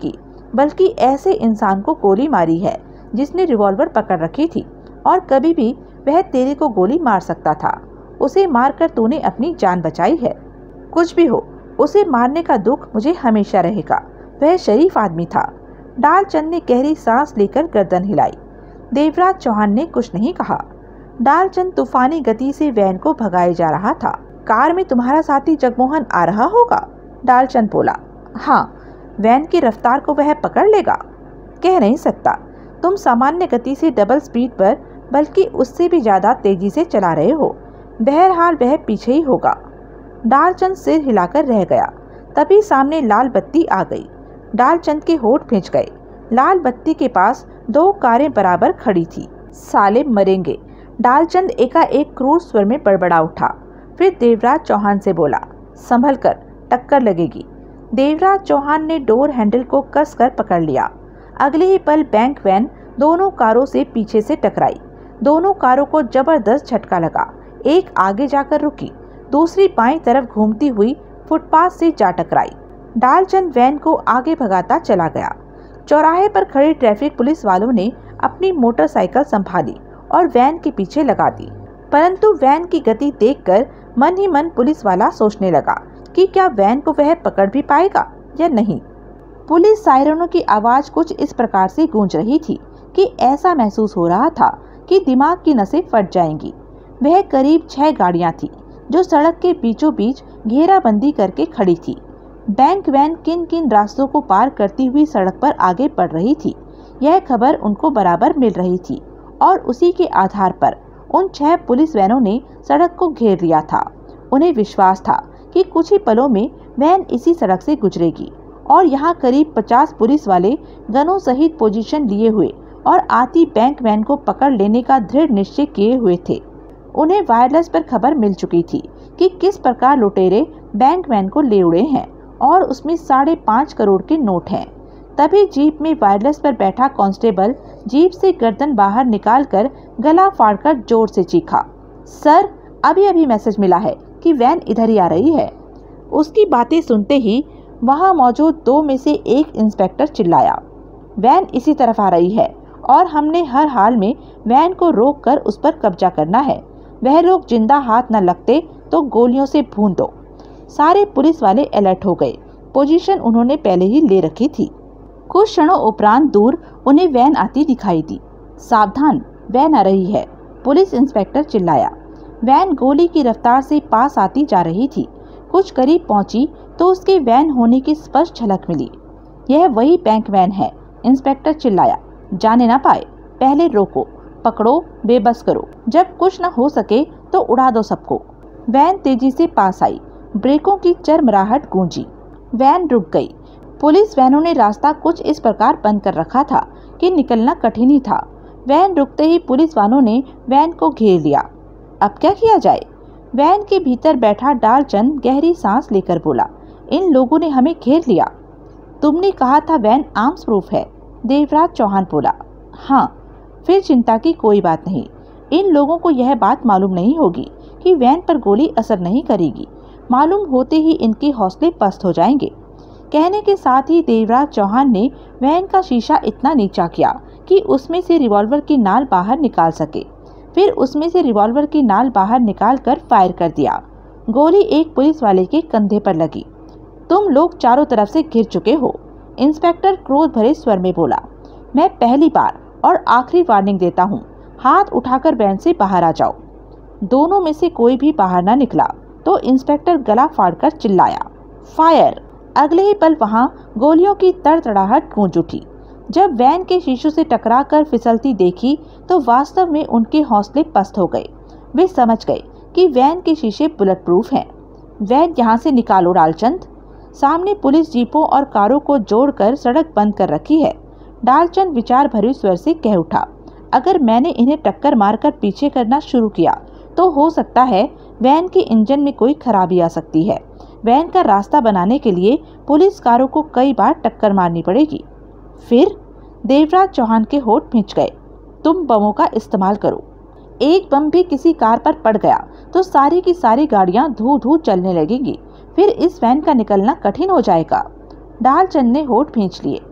बल्कि ऐसे इंसान को गोली मारी है जिसने रिवॉल्वर पकड़ रखी थी और कभी भी वह तेरे को गोली मार सकता था। उसे मारकर तूने अपनी जान बचाई है। कुछ भी हो, उसे मारने का दुख मुझे हमेशा रहेगा। वह शरीफ आदमी था। डालचंद ने गहरी सांस लेकर गर्दन हिलाई। देवराज चौहान ने कुछ नहीं कहा। डालचंद तूफानी गति से वैन को भगाए जा रहा था। कार में तुम्हारा साथी जगमोहन आ रहा होगा, डालचंद बोला। हाँ, वैन की रफ्तार को वह पकड़ लेगा। कह नहीं सकता। तुम सामान्य गति से डबल स्पीड पर, बल्कि उससे भी ज्यादा तेजी से चला रहे हो। बहरहाल वह पीछे ही होगा। डालचंद सिर हिलाकर रह गया। तभी सामने लाल बत्ती आ गई। डालचंद के होठ भींच गए। लाल बत्ती के पास 2 कारें बराबर खड़ी थी। साले मरेंगे, डालचंद एकाएक क्रूर स्वर में बड़बड़ा उठा। फिर देवराज चौहान से बोला, संभल कर, टक्कर लगेगी। देवराज चौहान ने डोर हैंडल को कसकर पकड़ लिया। अगले ही पल बैंक वैन दोनों कारों से पीछे से टकराई। दोनों कारों को जबरदस्त झटका लगा। एक आगे जाकर रुकी, दूसरी बाईं तरफ घूमती हुई फुटपाथ से जा टकराई। डालचंद वैन को आगे भगाता चला गया। चौराहे पर खड़े ट्रैफिक पुलिस वालों ने अपनी मोटरसाइकिल संभाली और वैन के पीछे लगा दी। परंतु वैन की गति देखकर मन ही मन पुलिस वाला सोचने लगा कि क्या वैन को वह पकड़ भी पाएगा या नहीं। पुलिस सायरनों की आवाज कुछ इस प्रकार से गूंज रही थी कि ऐसा महसूस हो रहा था कि दिमाग की नसें फट जाएंगी। वह करीब 6 गाड़ियां थी जो सड़क के बीचों बीच घेराबंदी करके खड़ी थी। बैंक वैन किन किन रास्तों को पार करती हुई सड़क पर आगे बढ़ रही थी, यह खबर उनको बराबर मिल रही थी और उसी के आधार पर उन 6 पुलिस वैनों ने सड़क को घेर लिया था। उन्हें विश्वास था कि कुछ ही पलों में वैन इसी सड़क से गुजरेगी और यहाँ करीब 50 पुलिस वाले गनों सहित पोजीशन लिए हुए और आती बैंक वैन को पकड़ लेने का दृढ़ निश्चय किए हुए थे। उन्हें वायरलेस पर खबर मिल चुकी थी कि किस प्रकार लुटेरे बैंक वैन को ले उड़े हैं और उसमें 5.5 करोड़ के नोट हैं। तभी जीप में वायरलेस पर बैठा कांस्टेबल जीप से गर्दन बाहर निकालकर गला फाड़कर जोर से चीखा, सर, अभी अभी मैसेज मिला है कि वैन इधर ही आ रही है। उसकी बातें सुनते ही वहां मौजूद 2 में से एक इंस्पेक्टर चिल्लाया, वैन इसी तरफ आ रही है और हमने हर हाल में वैन को रोककर उस पर कब्जा करना है। वह लोग जिंदा हाथ न लगते तो गोलियों से भून दो। सारे पुलिस वाले अलर्ट हो गए। पोजीशन उन्होंने पहले ही ले रखी थी। कुछ क्षणों उपरांत दूर उन्हें वैन आती दिखाई दी। सावधान, वैन आ रही है, पुलिस इंस्पेक्टर चिल्लाया। वैन गोली की रफ्तार से पास आती जा रही थी। कुछ करीब पहुंची तो उसके वैन होने की स्पष्ट झलक मिली। यह वही बैंक वैन है, इंस्पेक्टर चिल्लाया। जाने ना पाए, पहले रोको, पकड़ो, बेबस करो। जब कुछ न हो सके तो उड़ा दो सबको। वैन तेजी से पास आई। ब्रेकों की चरमराहट गूंजी। वैन रुक गई। पुलिस वैनों ने रास्ता कुछ इस प्रकार बंद कर रखा था कि निकलना कठिन ही था। वैन रुकते ही पुलिस वालों ने वैन को घेर लिया। अब क्या किया जाए? वैन के भीतर बैठा डालचंद गहरी सांस लेकर बोला, इन लोगों ने हमें घेर लिया। तुमने कहा था वैन आर्म्स प्रूफ है, देवराज चौहान बोला। हाँ, फिर चिंता की कोई बात नहीं। इन लोगों को यह बात मालूम नहीं होगी कि वैन पर गोली असर नहीं करेगी। मालूम होते ही इनके हौसले पस्त हो जाएंगे। कहने के साथ ही देवराज चौहान ने वैन का शीशा इतना नीचा किया कि उसमें से रिवॉल्वर की नाल बाहर निकाल सके। फिर उसमें से रिवॉल्वर की नाल बाहर निकालकर फायर कर दिया। गोली एक पुलिस वाले के कंधे पर लगी। तुम लोग चारों तरफ से घिर चुके हो, इंस्पेक्टर क्रोध भरे स्वर में बोला। मैं पहली बार और आखिरी वार्निंग देता हूँ, हाथ उठाकर वैन से बाहर आ जाओ। दोनों में से कोई भी बाहर न निकला तो इंस्पेक्टर गला फाड़कर चिल्लाया, फायर। अगले ही पल वहां गोलियों की तड़तड़ाहट गूंज उठी। जब वैन के शीशों से टकराकर फिसलती देखी तो वास्तव में उनके हौसले पस्त हो गए। वे समझ गए कि वैन के शीशे बुलेट प्रूफ हैं। वैन यहाँ से निकालो डालचंद। सामने पुलिस जीपों और कारों को जोड़कर सड़क बंद कर रखी है। डालचंद विचार भरे स्वर से कह उठा, अगर मैंने इन्हें टक्कर मारकर पीछे करना शुरू किया तो हो सकता है वैन के इंजन में कोई खराबी आ सकती है। वैन का रास्ता बनाने के लिए पुलिस कारों को कई बार टक्कर मारनी पड़ेगी। फिर देवराज चौहान के होठ भींच गए। तुम बमों का इस्तेमाल करो। एक बम भी किसी कार पर पड़ गया तो सारी की सारी गाड़ियां धू धू चलने लगेंगी। फिर इस वैन का निकलना कठिन हो जाएगा। डालचंद ने होठ भींच लिए।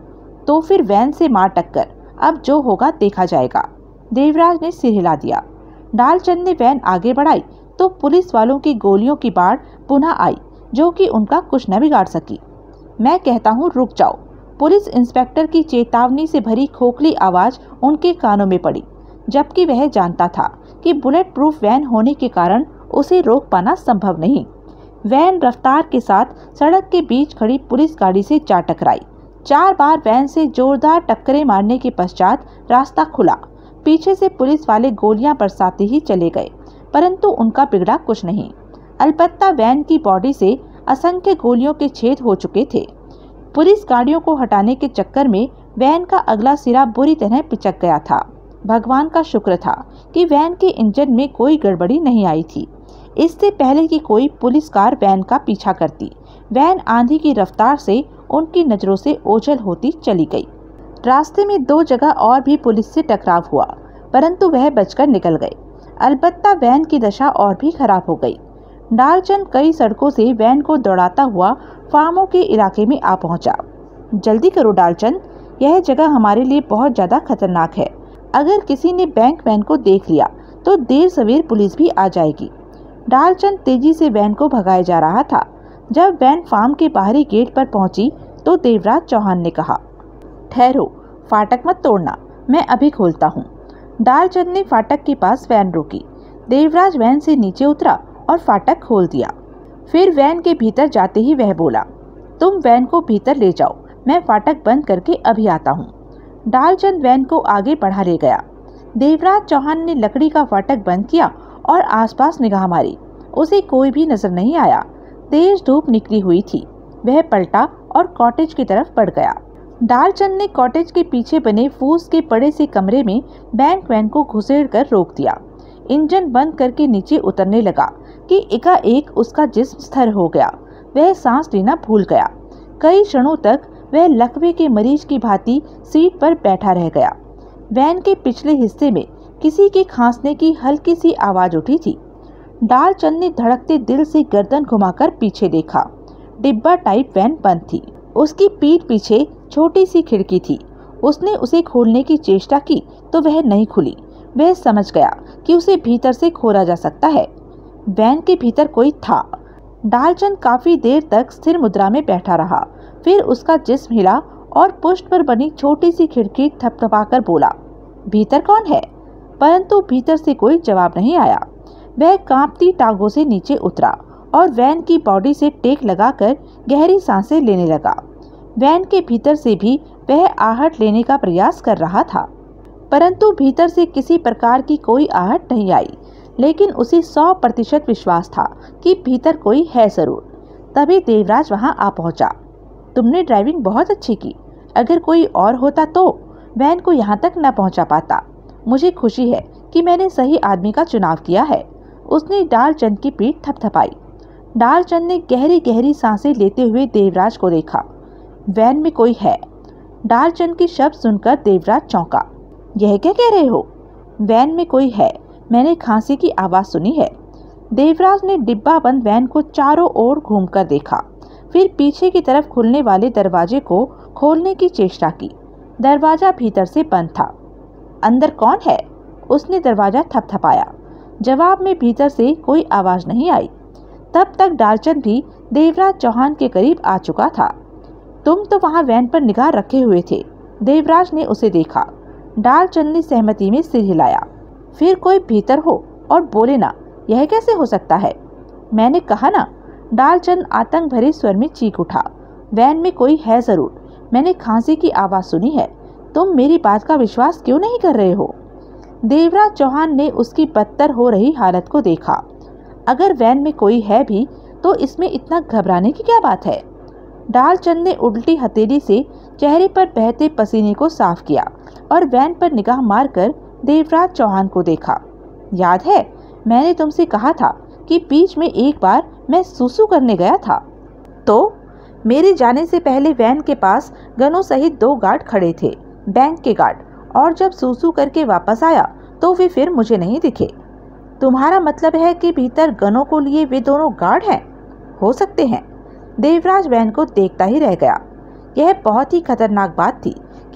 तो फिर वैन से मार टक्कर, अब जो होगा देखा जाएगा। देवराज ने सिर हिला दिया। डालचंद ने वैन आगे बढ़ाई तो पुलिस वालों की गोलियों की बाढ़ पुनः आई, जो कि उनका कुछ न बिगाड़ सकी। मैं कहता हूँ रुक जाओ। पुलिस इंस्पेक्टर की चेतावनी से भरी खोखली आवाज उनके कानों में पड़ी, जबकि वह जानता था कि बुलेट प्रूफ वैन होने के कारण उसे रोक पाना संभव नहीं। वैन रफ्तार के साथ सड़क के बीच खड़ी पुलिस गाड़ी से जा टकराई। 4 बार वैन से जोरदार टक्करें मारने के पश्चात रास्ता खुला। पीछे से पुलिस वाले गोलियां बरसाते ही चले गए, परंतु उनका बिगड़ा कुछ नहीं। अलबत्ता वैन की बॉडी से असंख्य गोलियों के छेद हो चुके थे। पुलिस गाड़ियों को हटाने के चक्कर में वैन का अगला सिरा बुरी तरह पिचक गया था। भगवान का शुक्र था कि वैन के इंजन में कोई गड़बड़ी नहीं आई थी। इससे पहले कि कोई पुलिस कार वैन का पीछा करती, वैन आंधी की रफ्तार से उनकी नजरों से ओझल होती चली गई। रास्ते में 2 जगह और भी पुलिस से टकराव हुआ, परंतु वह बचकर निकल गए। अलबत्ता वैन की दशा और भी खराब हो गई। डालचंद कई सड़कों से वैन को दौड़ाता हुआ फार्मों के इलाके में आ पहुंचा। जल्दी करो डालचंद, यह जगह हमारे लिए बहुत ज्यादा खतरनाक है। अगर किसी ने बैंक वैन को देख लिया तो देर सवेर पुलिस भी आ जाएगी। डालचंद तेजी से वैन को भगाए जा रहा था। जब वैन फार्म के बाहरी गेट पर पहुंची तो देवराज चौहान ने कहा, ठहरो, फाटक मत तोड़ना, मैं अभी खोलता हूँ। डालचंद ने फाटक के पास वैन रोकी। देवराज वैन से नीचे उतरा और फाटक खोल दिया। फिर वैन के भीतर जाते ही वह बोला, तुम वैन को भीतर ले जाओ, मैं फाटक बंद करके अभी आता हूँ। डालचंद वैन को आगे बढ़ा ले गया। देवराज चौहान ने लकड़ी का फाटक बंद किया और आसपास निगाह मारी। उसे कोई भी नजर नहीं आया। तेज धूप निकली हुई थी। वह पलटा और कॉटेज की तरफ बढ़ गया। डालचंद ने कॉटेज के पीछे बने फूस के बड़े से कमरे में बैंक वैन को घुसेड़कर रोक दिया। इंजन बंद करके नीचे उतरने लगा कि एकाएक उसका जिस्म स्थिर हो गया। वह सांस लेना भूल गया। कई क्षणों तक वह लकवे के मरीज की भांति सीट पर बैठा रह गया। वैन के पिछले हिस्से में किसी के खांसने की हल्की सी आवाज उठी थी। डालचंद ने धड़कते दिल से गर्दन घुमाकर पीछे देखा। डिब्बा टाइप वैन बंद थी। उसकी पीठ पीछे छोटी सी खिड़की थी। उसने उसे खोलने की चेष्टा की तो वह नहीं खुली। वह समझ गया कि उसे भीतर से खोला जा सकता है। वैन के भीतर कोई था। डालचंद काफी देर तक स्थिर मुद्रा में बैठा रहा। फिर उसका जिस्म हिला और पुष्ट पर बनी छोटी सी खिड़की थपथपाकर बोला, भीतर कौन है? परंतु भीतर से कोई जवाब नहीं आया। वह कांपती टांगों से नीचे उतरा और वैन की बॉडी से टेक लगाकर गहरी सांसें लेने लगा। वैन के भीतर से भी वह आहट लेने का प्रयास कर रहा था, परंतु भीतर से किसी प्रकार की कोई आहट नहीं आई। लेकिन उसे 100% विश्वास था कि भीतर कोई है जरूर। तभी देवराज वहां आ पहुंचा। तुमने ड्राइविंग बहुत अच्छी की। अगर कोई और होता तो वैन को यहाँ तक न पहुँचा पाता। मुझे खुशी है कि मैंने सही आदमी का चुनाव किया है। उसने डालचंद की पीठ थपथपाई। डालचंद ने गहरी गहरी सांसें लेते हुए देवराज को देखा। वैन में कोई है। डालचंद की शब्द सुनकर देवराज चौंका। यह क्या कह रहे हो? वैन में कोई है, मैंने खांसी की आवाज सुनी है। देवराज ने डिब्बा बंद वैन को चारों ओर घूमकर देखा। फिर पीछे की तरफ खुलने वाले दरवाजे को खोलने की चेष्टा की। दरवाजा भीतर से बंद था। अंदर कौन है? उसने दरवाजा थपथपाया। जवाब में भीतर से कोई आवाज नहीं आई। तब तक डालचंद भी देवराज चौहान के करीब आ चुका था। तुम तो वहां वैन पर निगाह रखे हुए थे। देवराज ने उसे देखा। डालचंद ने सहमति में सिर हिलाया। फिर कोई भीतर हो और बोले ना, यह कैसे हो सकता है? मैंने कहा ना। डालचंद आतंक भरे स्वर में चीख उठा। वैन में कोई है जरूर। मैंने खांसी की आवाज सुनी है। तुम मेरी बात का विश्वास क्यों नहीं कर रहे हो? देवराज चौहान ने उसकी बदतर हो रही हालत को देखा। अगर वैन में कोई है भी तो इसमें इतना घबराने की क्या बात है? डालचंद ने उल्टी हथेली से चेहरे पर बहते पसीने को साफ किया और वैन पर निगाह मारकर देवराज चौहान को देखा। याद है, मैंने तुमसे कहा था कि बीच में एक बार मैं सूसू करने गया था। तो मेरे जाने से पहले वैन के पास गनों सहित 2 गार्ड खड़े थे, बैंक के गार्ड, और जब सूसू करके वापस आया तो वे फिर मुझे नहीं दिखे। तुम्हारा मतलब है कि भीतर गनों को लिए वे दोनों गार्ड हैं? हो सकते हैं। देवराज वैन को देखता ही रह गया। यह बहुत ही खतरनाक बात थी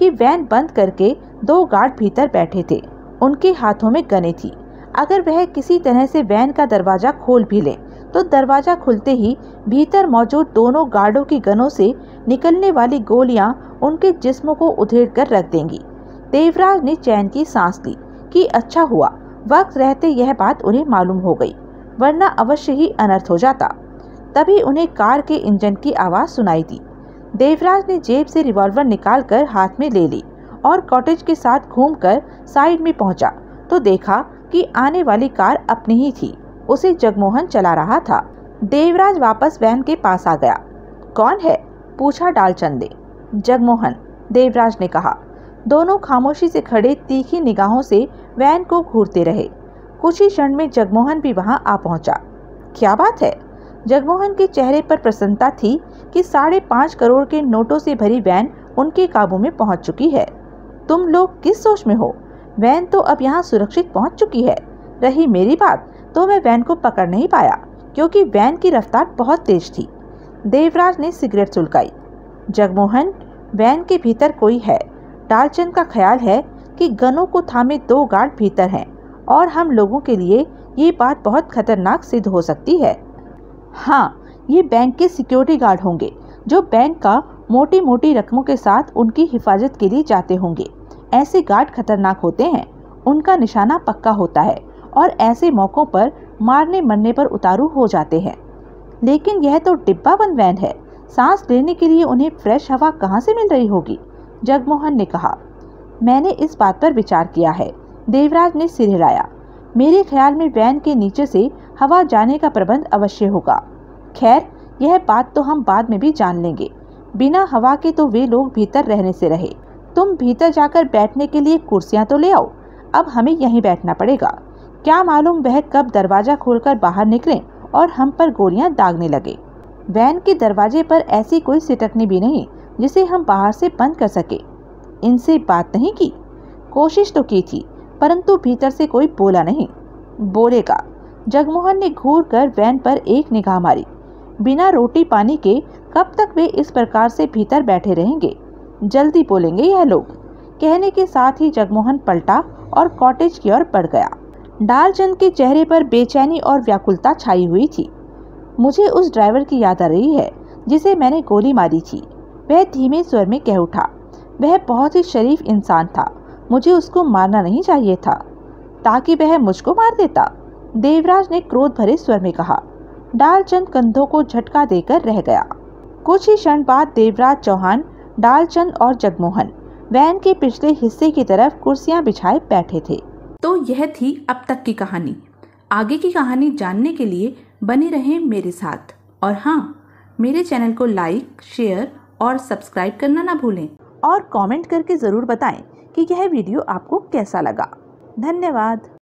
कि वैन बंद करके 2 गार्ड भीतर बैठे थे। उनके हाथों में गनें थी। अगर वह किसी तरह से वैन का दरवाजा खोल भी ले तो दरवाजा खुलते ही भीतर मौजूद दोनों गार्डों की गनों से निकलने वाली गोलियां उनके जिस्मों को उधेड़ कर रख देंगी। देवराज ने चैन की सांस ली कि अच्छा हुआ वक्त रहते यह बात उन्हें मालूम हो गई, वरना अवश्य ही अनर्थ हो जाता। तभी उन्हें कार के इंजन की आवाज़ सुनाई दी। देवराज ने जेब से रिवॉल्वर निकालकर हाथ में ले ली और कॉटेज के साथ घूमकर साइड में पहुंचा तो देखा कि आने वाली कार अपनी ही थी। उसे जगमोहन चला रहा था। देवराज वापस वैन के पास आ गया। कौन है? पूछा डालचंद ने। जगमोहन, देवराज ने कहा। दोनों खामोशी से खड़े तीखी निगाहों से वैन को घूरते रहे। कुछ ही क्षण में जगमोहन भी वहां आ पहुंचा। क्या बात है? जगमोहन के चेहरे पर प्रसन्नता थी कि 5.5 करोड़ के नोटों से भरी वैन उनके काबू में पहुंच चुकी है। तुम लोग किस सोच में हो? वैन तो अब यहाँ सुरक्षित पहुंच चुकी है। रही मेरी बात तो मैं वैन को पकड़ नहीं पाया क्योंकि वैन की रफ्तार बहुत तेज थी। देवराज ने सिगरेट सुलगाई। जगमोहन, वैन के भीतर कोई है। डालचंद का ख्याल है कि गनों को थामे 2 गार्ड भीतर हैं और हम लोगों के लिए ये बात बहुत खतरनाक सिद्ध हो सकती है। हाँ, ये बैंक के सिक्योरिटी गार्ड होंगे जो बैंक का मोटी मोटी रकमों के साथ उनकी हिफाजत के लिए जाते होंगे। ऐसे गार्ड खतरनाक होते हैं, उनका निशाना पक्का होता है और ऐसे मौकों पर मारने मरने पर उतारू हो जाते हैं। लेकिन यह तो डिब्बा बंद वैन है, सांस लेने के लिए उन्हें फ्रेश हवा कहाँ से मिल रही होगी? जगमोहन ने कहा। मैंने इस बात पर विचार किया है। देवराज ने सिर हिलाया। मेरे ख्याल में वैन के नीचे से हवा जाने का प्रबंध अवश्य होगा। खैर, यह बात तो हम बाद में भी जान लेंगे। बिना हवा के तो वे लोग भीतर रहने से रहे। तुम भीतर जाकर बैठने के लिए कुर्सियां तो ले आओ। अब हमें यहीं बैठना पड़ेगा। क्या मालूम वह कब दरवाजा खोलकर बाहर निकले और हम पर गोलियां दागने लगे। वैन के दरवाजे पर ऐसी कोई सिटकनी भी नहीं जिसे हम बाहर से बंद कर सके। इनसे बात नहीं की? कोशिश तो की थी, परंतु भीतर से कोई बोला नहीं। बोलेगा? जगमोहन ने घूर कर वैन पर एक निगाह मारी। बिना रोटी पानी के कब तक वे इस प्रकार से भीतर बैठे रहेंगे? जल्दी बोलेंगे यह लोग। कहने के साथ ही जगमोहन पलटा और कॉटेज की ओर बढ़ गया। डालचंद के चेहरे पर बेचैनी और व्याकुलता छाई हुई थी। मुझे उस ड्राइवर की याद आ रही है जिसे मैंने गोली मारी थी, वह धीमे स्वर में कह उठा। वह बहुत ही शरीफ इंसान था। मुझे उसको मारना नहीं चाहिए था, ताकि वह मुझको मार देता। देवराज ने क्रोध भरे स्वर में कहा। डालचंद कंधों को झटका देकर रह गया। कुछ ही क्षण बाद देवराज चौहान, डालचंद और जगमोहन वैन के पिछले हिस्से की तरफ कुर्सियां बिछाए बैठे थे। तो यह थी अब तक की कहानी। आगे की कहानी जानने के लिए बने रहें मेरे साथ। और हाँ, मेरे चैनल को लाइक, शेयर और सब्सक्राइब करना ना भूलें। और कमेंट करके ज़रूर बताएं कि यह वीडियो आपको कैसा लगा। धन्यवाद।